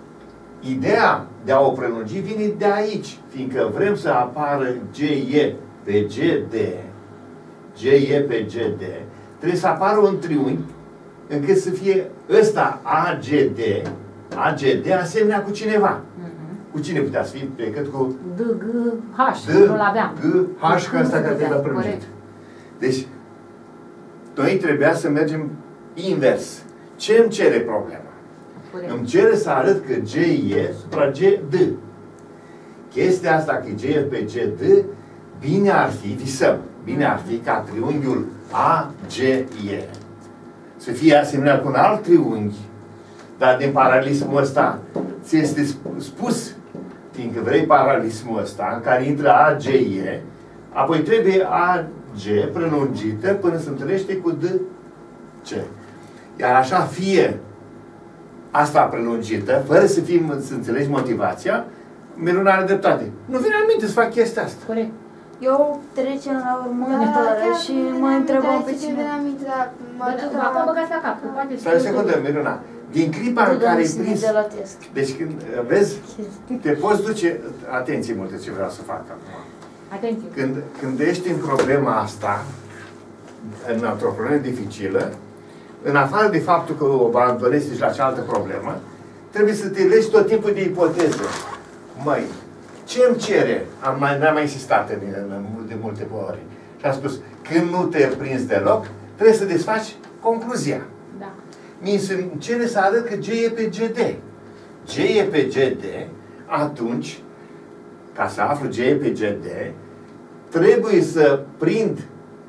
ideea de a o prelungi vine de aici, fiindcă vrem să apară G E pe G D, G E pe G D, trebuie să apară un triunghi încât să fie ăsta A G D, A G D asemenea cu cineva. Uh-huh. Cu cine putea să fie decât cu D, G, H, D, nu-l aveam. G, H, că ăsta care trebuie prelungit. Deci, noi trebuia să mergem invers. Ce îmi cere problema? Corect. Îmi cere să arăt că G E supra G D. Chestia asta că G E pe G D, bine ar fi, visăm, bine ar fi ca triunghiul A G E să fie asemenea cu un alt triunghi, dar din paralelismul ăsta ți este spus, fiindcă vrei paralelismul ăsta în care intră A G E, apoi trebuie A G prelungită până se întâlnește cu D C. Iar așa fie asta prelungită, fără să fim, să înțelegi motivația, Miruna are dreptate. Nu vine în minte să fac chestia asta. Corect. Eu trecem la următoare și mă întrebăm pe cine. Acum băgați la cap. Stai o secundă, Miruna. Din clipa în care ai prins... De la test. Deci când, vezi, te poți duce... Atenție multe ce vreau să fac acum. Atenție. Când, când ești în problema asta, în într-o problemă dificilă, în afară de faptul că o abandonezi și la cealaltă problemă, trebuie să te legi tot timpul de ipoteză. Măi, ce îmi cere? Am mai, n-am mai insistat în, în, în, de multe ori. Și am spus, când nu te prinzi deloc, trebuie să desfaci concluzia. Da. Mi se cere să arăt că G e pe G D. G e pe G D, atunci, ca să aflu G e pe G D, trebuie să prind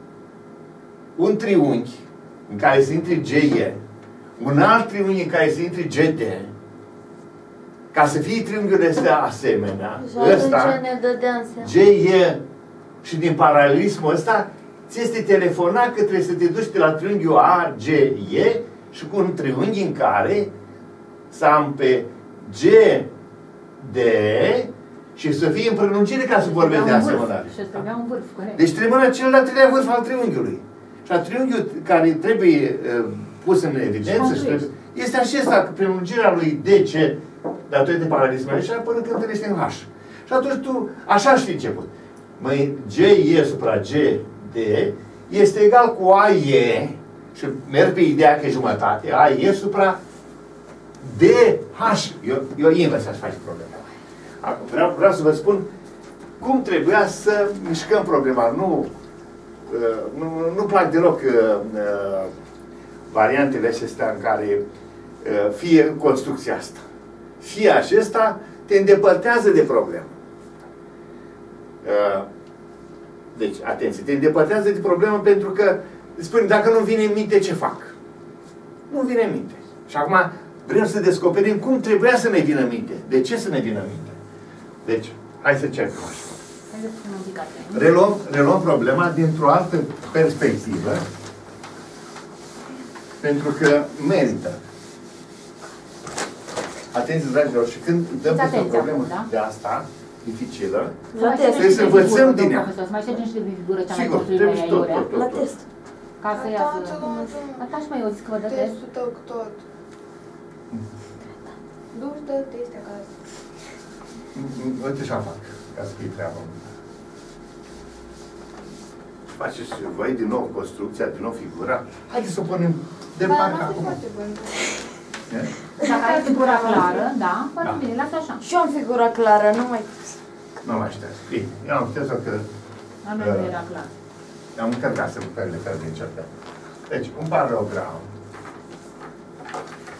un triunghi în care se intre G E, un alt triunghi în care se intre G D, ca să fie triunghiul ăsta asemenea, ăsta, G E și din paralelismul ăsta, ți este telefonat că trebuie să te duci de la triunghiul A G E și cu un triunghi în care să am pe G D și să fie în prelungire ca să vorbesc de asemănare. Și trebuia un vârf, corect. Deci trebuie cel de-al treilea vârf al triunghiului. Și a triunghiul care trebuie uh, pus în evidență și trebuie, este acesta, că prelungirea lui D C datorită paralelismului și până când întâlnește în H. Și atunci tu, așa știi început. Măi, G E supra G D este egal cu A E și merg pe ideea că e jumătate, A E supra D H. Eu, eu invers aș face problema. Acum, vreau, vreau să vă spun cum trebuia să mișcăm problema. Nu, uh, nu, nu plac deloc uh, uh, variantele acestea în care uh, fie construcția asta, fie acesta te îndepărtează de problemă. Uh, deci, atenție, te îndepărtează de problemă pentru că spune, dacă nu vine în minte, ce fac? Nu vine în minte. Și acum vrem să descoperim cum trebuia să ne vină în minte. De ce să ne vină în minte? Deci, hai să încercăm așa. Reluăm, reluăm problema dintr-o altă perspectivă, pentru că merită. Atenție, dragilor, și când dăm pe o problemă da? de asta, dificilă, trebuie să învățăm din ea. Să mai ștergi niște figură cea mai Sigur, trebuie și tot, tot, tot. La test. Ca să iasă. Atași mai eu zic că vă dă test. Testul tău cu tot. Du-și dă teste acasă. Uite ce-am fac, ca să fie treaba. Faceți voi din nou construcția, din nou figura. Haideți să o punem de parcă acum. Dacă ai figura clară, da, foarte bine, lasă așa. Și eu am figura clară, nu mai... Nu mai știu. Bine, eu am știut că... La noi nu era clar. Am încărcat să lucrările care de încercăm. Deci, un paralogram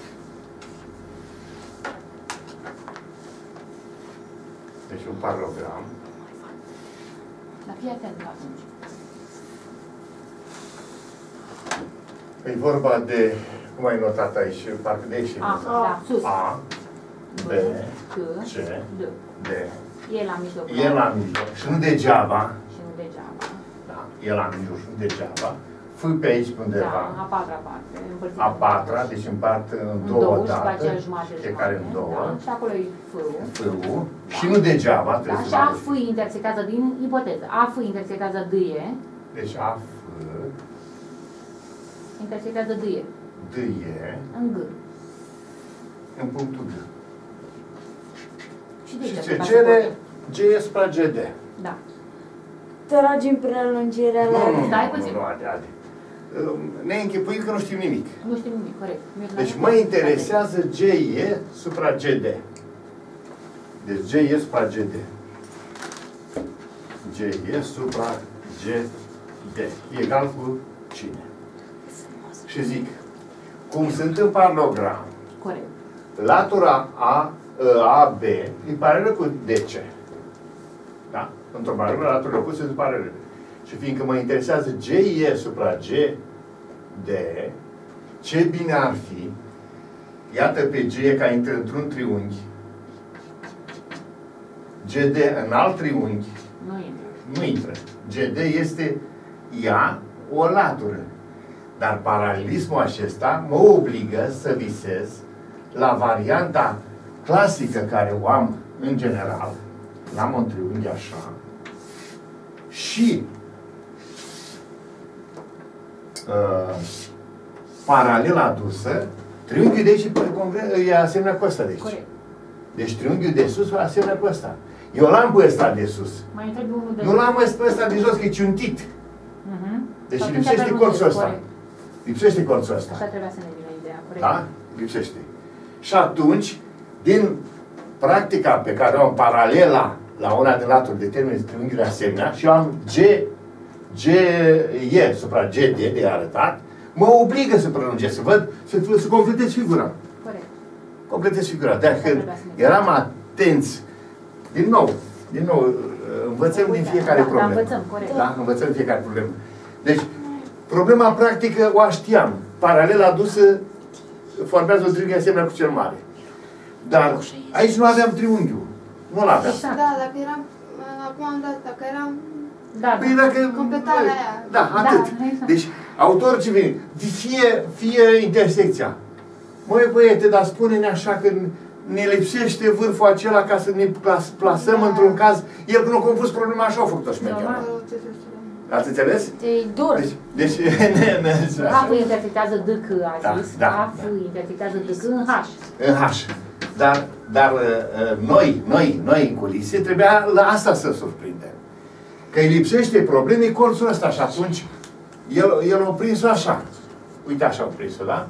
Deci un paralogram. Dar fii atent atunci. E vorba de, cum ai notat aici, parcă de aici. A, da, sus. A, B, C, C, D. D. E la mijloc. E la mijloc. Și nu degeaba. Și nu degeaba. Da, e la mijloc și nu degeaba. F pe aici pe undeva. Da, a patra parte. A patra, deci împart în în două două și date. după aceea jumate, Fiecare în jumate, două. da. Și acolo e F-ul. F-ul. Și nu degeaba. Da, Trebuie și să A mai- F intersectează din ipoteză. A F intersectează D E. Deci A, F, Intersectează D E. D, E, În G. în punctul G. Și de Și ce? se cere G supra G D. Da. Tragem prelungirea la... Nu, nu, Stai nu, puțin. nu, ade, ade. Ne închipuim că nu știm nimic. Nu știm nimic, corect. Deci mă interesează G E supra G D. Deci G E supra G D. G E supra G D. Egal cu cine? Și zic, cum sunt în paralogram, Corect. latura A, A, B e paralelă cu D C. Da? Într-o paralelă, laturile opuse sunt paralele. Și fiindcă mă interesează G E supra G D, ce bine ar fi, iată pe G E ca intră într-un triunghi, G D în alt triunghi, Nu intră. nu intră. G D este ea o latură. Dar paralelismul acesta mă obligă să visez la varianta clasică care o am în general, l-am un triunghi așa, și uh, paralel adusă, triunghiul de aici e asemenea cu ăsta de aici. Corect. Deci triunghiul de sus e asemenea cu ăsta. Eu l-am pe ăsta de sus. Mai întrebi unul de... Nu l-am pe ăsta de jos, că e ciuntit. Mhm. Deci Atunci lipsește avem colțul un- ăsta. corect. Lipsește colțul ăsta. Așa trebuia să ne vină ideea, corect. Da? Lipsește. Și atunci, din practica pe care o am paralela la una din laturi de termeni triunghiuri asemenea, și eu am G, G, E supra G, D de arătat, mă obligă să prelungesc, să văd, să, să completez figura. Corect. Completez figura. Dacă eram atenți, din nou, din nou, învățăm din fiecare Da, problemă. da, învățăm, corect. Da, învățăm din fiecare problemă. Deci, problema practică o știam. Paralela adusă formează un triunghi asemenea cu cel mare. Dar aici nu aveam triunghiul. Nu l-aveam. Exact. Da, dacă eram, acum am dat, dacă eram, Da, Păi da. dacă... completarea aia. Da, atât. Da, exact. Deci, autorul ce vine, fie, fie intersecția. Măi, băiete, dar spune-ne așa că ne lipsește vârful acela ca să ne plas- plasăm Da. într-un caz. El când a compus problema așa a făcut-o șmecheră. Normal. Ați înțeles? E dur. Deci, deci, ne, ne, A F intersectează D C, a Da, zis. da, A F intersectează D C în H. în H. Dar, dar uh, noi, noi, noi în culise, trebuia la asta să surprindem. Că îi lipsește problemei colțul ăsta și atunci el, el a prins-o așa. Uite așa a prins-o, da?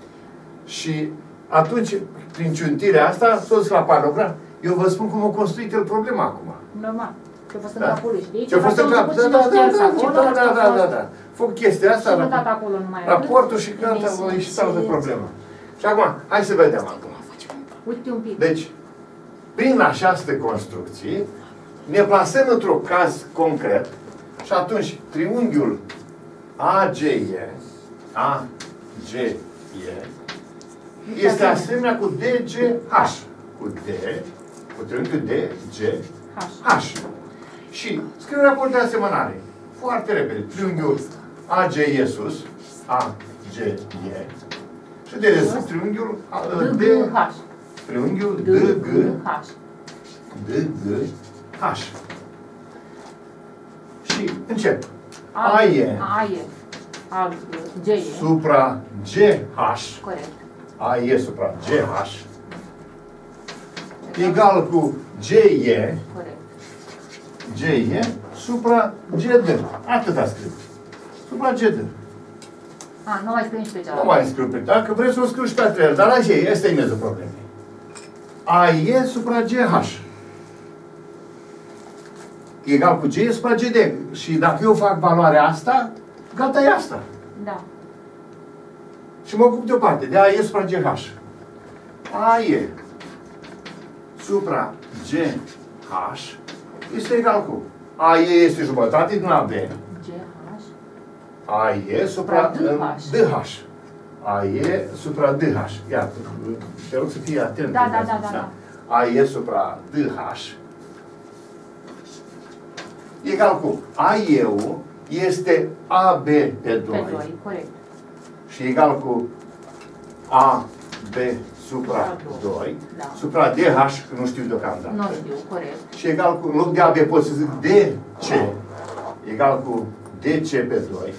Și atunci, prin ciuntirea asta, toți la paralogram, eu vă spun cum a construit el problema acum. Normal. Ce a fost în Da. capul lui. Știi? Ce a fost în cap? Da, da, da, da, da, da, da, da, da. Făc chestia asta, Și nu dat rap- acolo numai raportul și gata, vă ieșiți altă problemă. Și acum, hai să vedem acum. Uite un pic. Deci, prin această construcție, ne plasăm într-un caz concret și atunci triunghiul A G E, A G E, este asemenea cu D G H. Cu D, cu triunghiul D G H. H. Și scriu raport de asemănare. Foarte repede. Triunghiul A G E sus, A G E, și de desubt triunghiul D D, G H. triunghiul D D G G H. D G H. Și încep. A E A E. Al G E. supra G H. Corect. A E supra G H egal cu G E, Corect. G E supra G D. Atât a scris. Supra G D. A, nu mai scrie nici pe Nu cealaltă. mai scriu pe dacă vreți să o scriu și pe trei, dar așa e, asta e mezul problemei. A E supra G H egal cu G E supra G D. Și dacă eu fac valoarea asta, gata, e asta. Da. Și mă ocup de o parte, de A E supra G H. A E supra G H este egal cu A E este jumătate din A B. G H. A E supra D H. A E supra D H. Iată, te rog să fii atent. Da, da, da, da, da. A E supra D H egal cu A E-ul este A B pe Pe doi doi, corect. și egal cu A B supra doi Da. supra D H, că nu știu deocamdată. Nu știu, corect. Și egal cu, în loc de A B pot să zic D C egal cu D C pe doi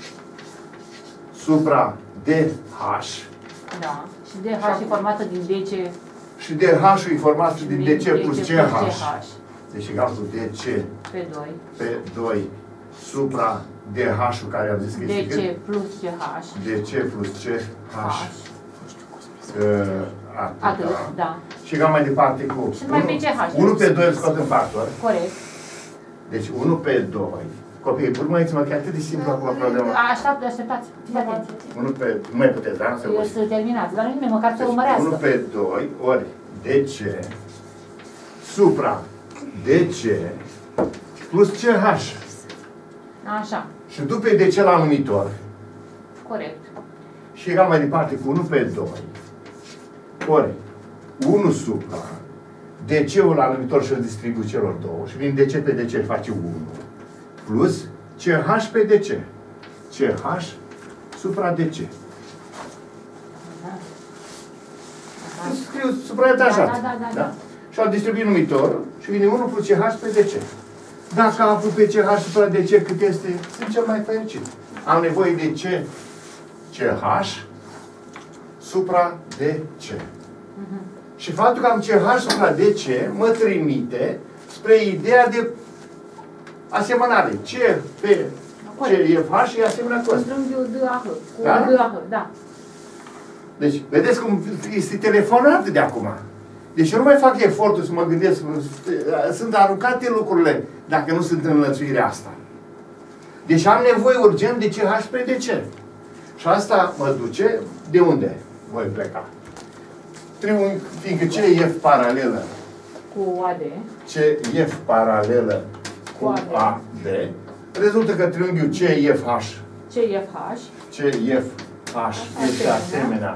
supra D H Da. Și D H e formată din D C și D H-ul e format din D C plus C H. H. Deci egal cu D C Pe doi. pe doi supra D H-ul care am zis că este D C plus C H. D C plus C H. H. Uh, Atât, da. Și egal mai departe cu Și mai pe C H. unu pe doi îl scot în factor. Corect. Deci unu pe doi. Copiii, urmăriți-mă că e atât de simplu acum problema. Așteaptă, așteptați. Fiți atenți. unu pe, nu mai puteți, da? Să vă Să terminați, dar nu nimeni, măcar să deci unu urmărească. pe doi ori D C supra D C plus C H. Așa, Și după D C la numitor. corect. Și egal mai departe cu unu pe doi ori unu supra D C-ul la numitor și îl distribu celor două și vin D C pe D C face unu plus C H pe D C. C H supra D C. Da. Scriu supraetajat. Da, da, da, da. Și al distribuit numitorul și vine unu plus C H pe D C. Dacă am avut pe C H supra D C cât este, sunt cel mai fericit. Am nevoie de C C H supra D C. Mhm. Și faptul că am C H supra D C mă trimite spre ideea de asemănare. C pe C F H e asemenea cu În ăsta. triunghiul D A H. Cu Da? D A H, da. Deci, vedeți cum este telefonat de acum. Deci eu nu mai fac efortul să mă gândesc, sunt aruncate lucrurile dacă nu sunt în înlățuirea asta. Deci am nevoie urgent de C H pe D C. Și asta mă duce de unde voi pleca. Triunghi, fiindcă C F paralelă, Cu A D. C F paralelă cu Cu A D, rezultă că triunghiul C F H, C F H. C F H este asemenea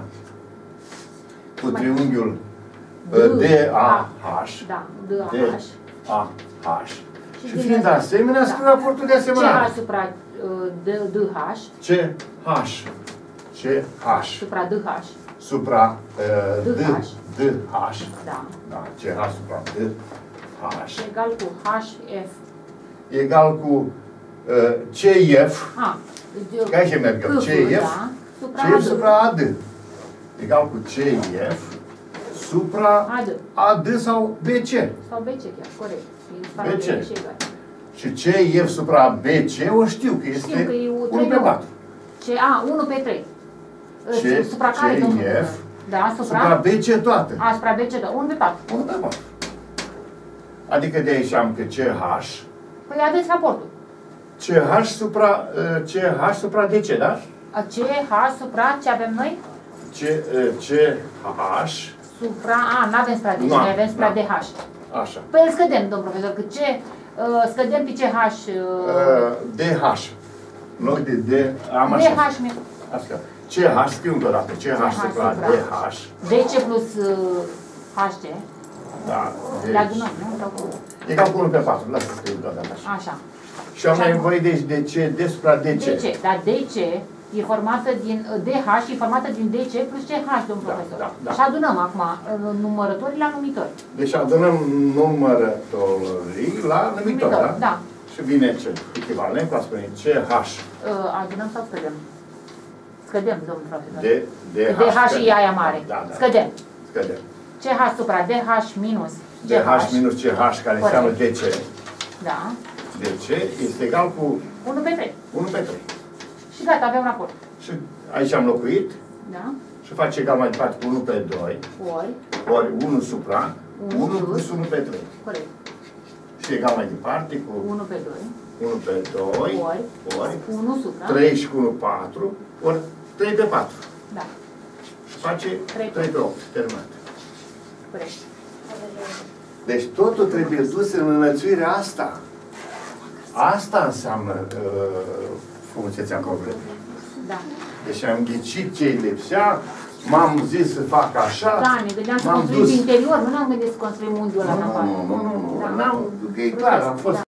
cu triunghiul D A H, Da, D A D H. A H. Și din fiind asta- asemenea, scriu da. raportul de asemănare. C H supra uh, D D H. C H, C H, Supra D H. supra uh, D, D H. D H, Da. da, C H supra D H, Egal cu H F. egal cu uh, C F, A. că aici merg eu, C F, Da. Supra C F A D. supra A D, egal cu C F supra A D. A D sau B C. Sau B C chiar, corect. E B C. și egal. Și C F supra B C o știu că Știu că este e unu pe patru. C A, unu pe trei. C- Supra care, C domnul? F Da, Supra supra. B C toată. A, supra B C, da, unu pe patru. unu pe patru. Adică de aici am că C H, Păi aveți raportul. C H supra, uh, C H supra D C, da? A, C H supra, ce avem noi? C, uh, C H, Supra, a, nu avem supra D C, Nu, noi avem supra da. D H. așa. Păi îl scădem, domn profesor, că ce, uh, scădem pe C H, uh, Uh, D H. În loc de D, am D așa. H, mi- Așa. C H, scriu încă o dată. C H supra D H. D C plus uh, H C, Da. le Deci, adunăm, nu? Sau cu- egal cu unu pe patru. Lasă să scriu doar așa. Așa. Și am nevoie de, de C, D supra D C. D C, dar D C e formată din D H, e formată din D C plus C H, domn Da, profesor. da, da. Și adunăm acum uh, numărătorii la numitori. Deci adunăm numărătorii la numitor, da? Da. Și vine ce? Echivalent, ca spune C H. Uh, adunăm sau scădem? Scădem, domnul profesor. D, D H. D H e aia mare. Da, da. Scădem. Scădem. C H supra D H minus D H minus C H, care Corect. înseamnă D C. Da. D C este egal cu unu pe trei. unu pe trei. Și gata, avem raport. Și aici am locuit Da? și face egal mai departe cu unu pe doi, Ori. ori unu supra, unu unu plus plus unu pe trei. Corect. Și egal mai departe cu unu pe doi. unu pe doi, Ori. ori unu supra. trei și cu unu, patru, ori trei pe patru. Da. Și face trei pe trei pe opt. Terminat. Corect. Deci totul trebuie dus în înălțuirea asta. Asta înseamnă uh, frumusețea problemei. Da. Deci am ghicit ce-i lipsea, m-am zis să fac așa, Da, ne gândeam să m-am construim dus. interior, nu ne-am gândit să construim unghiul ăla în Nu, afară. nu, nu, nu, Da. n-am, e clar, am fost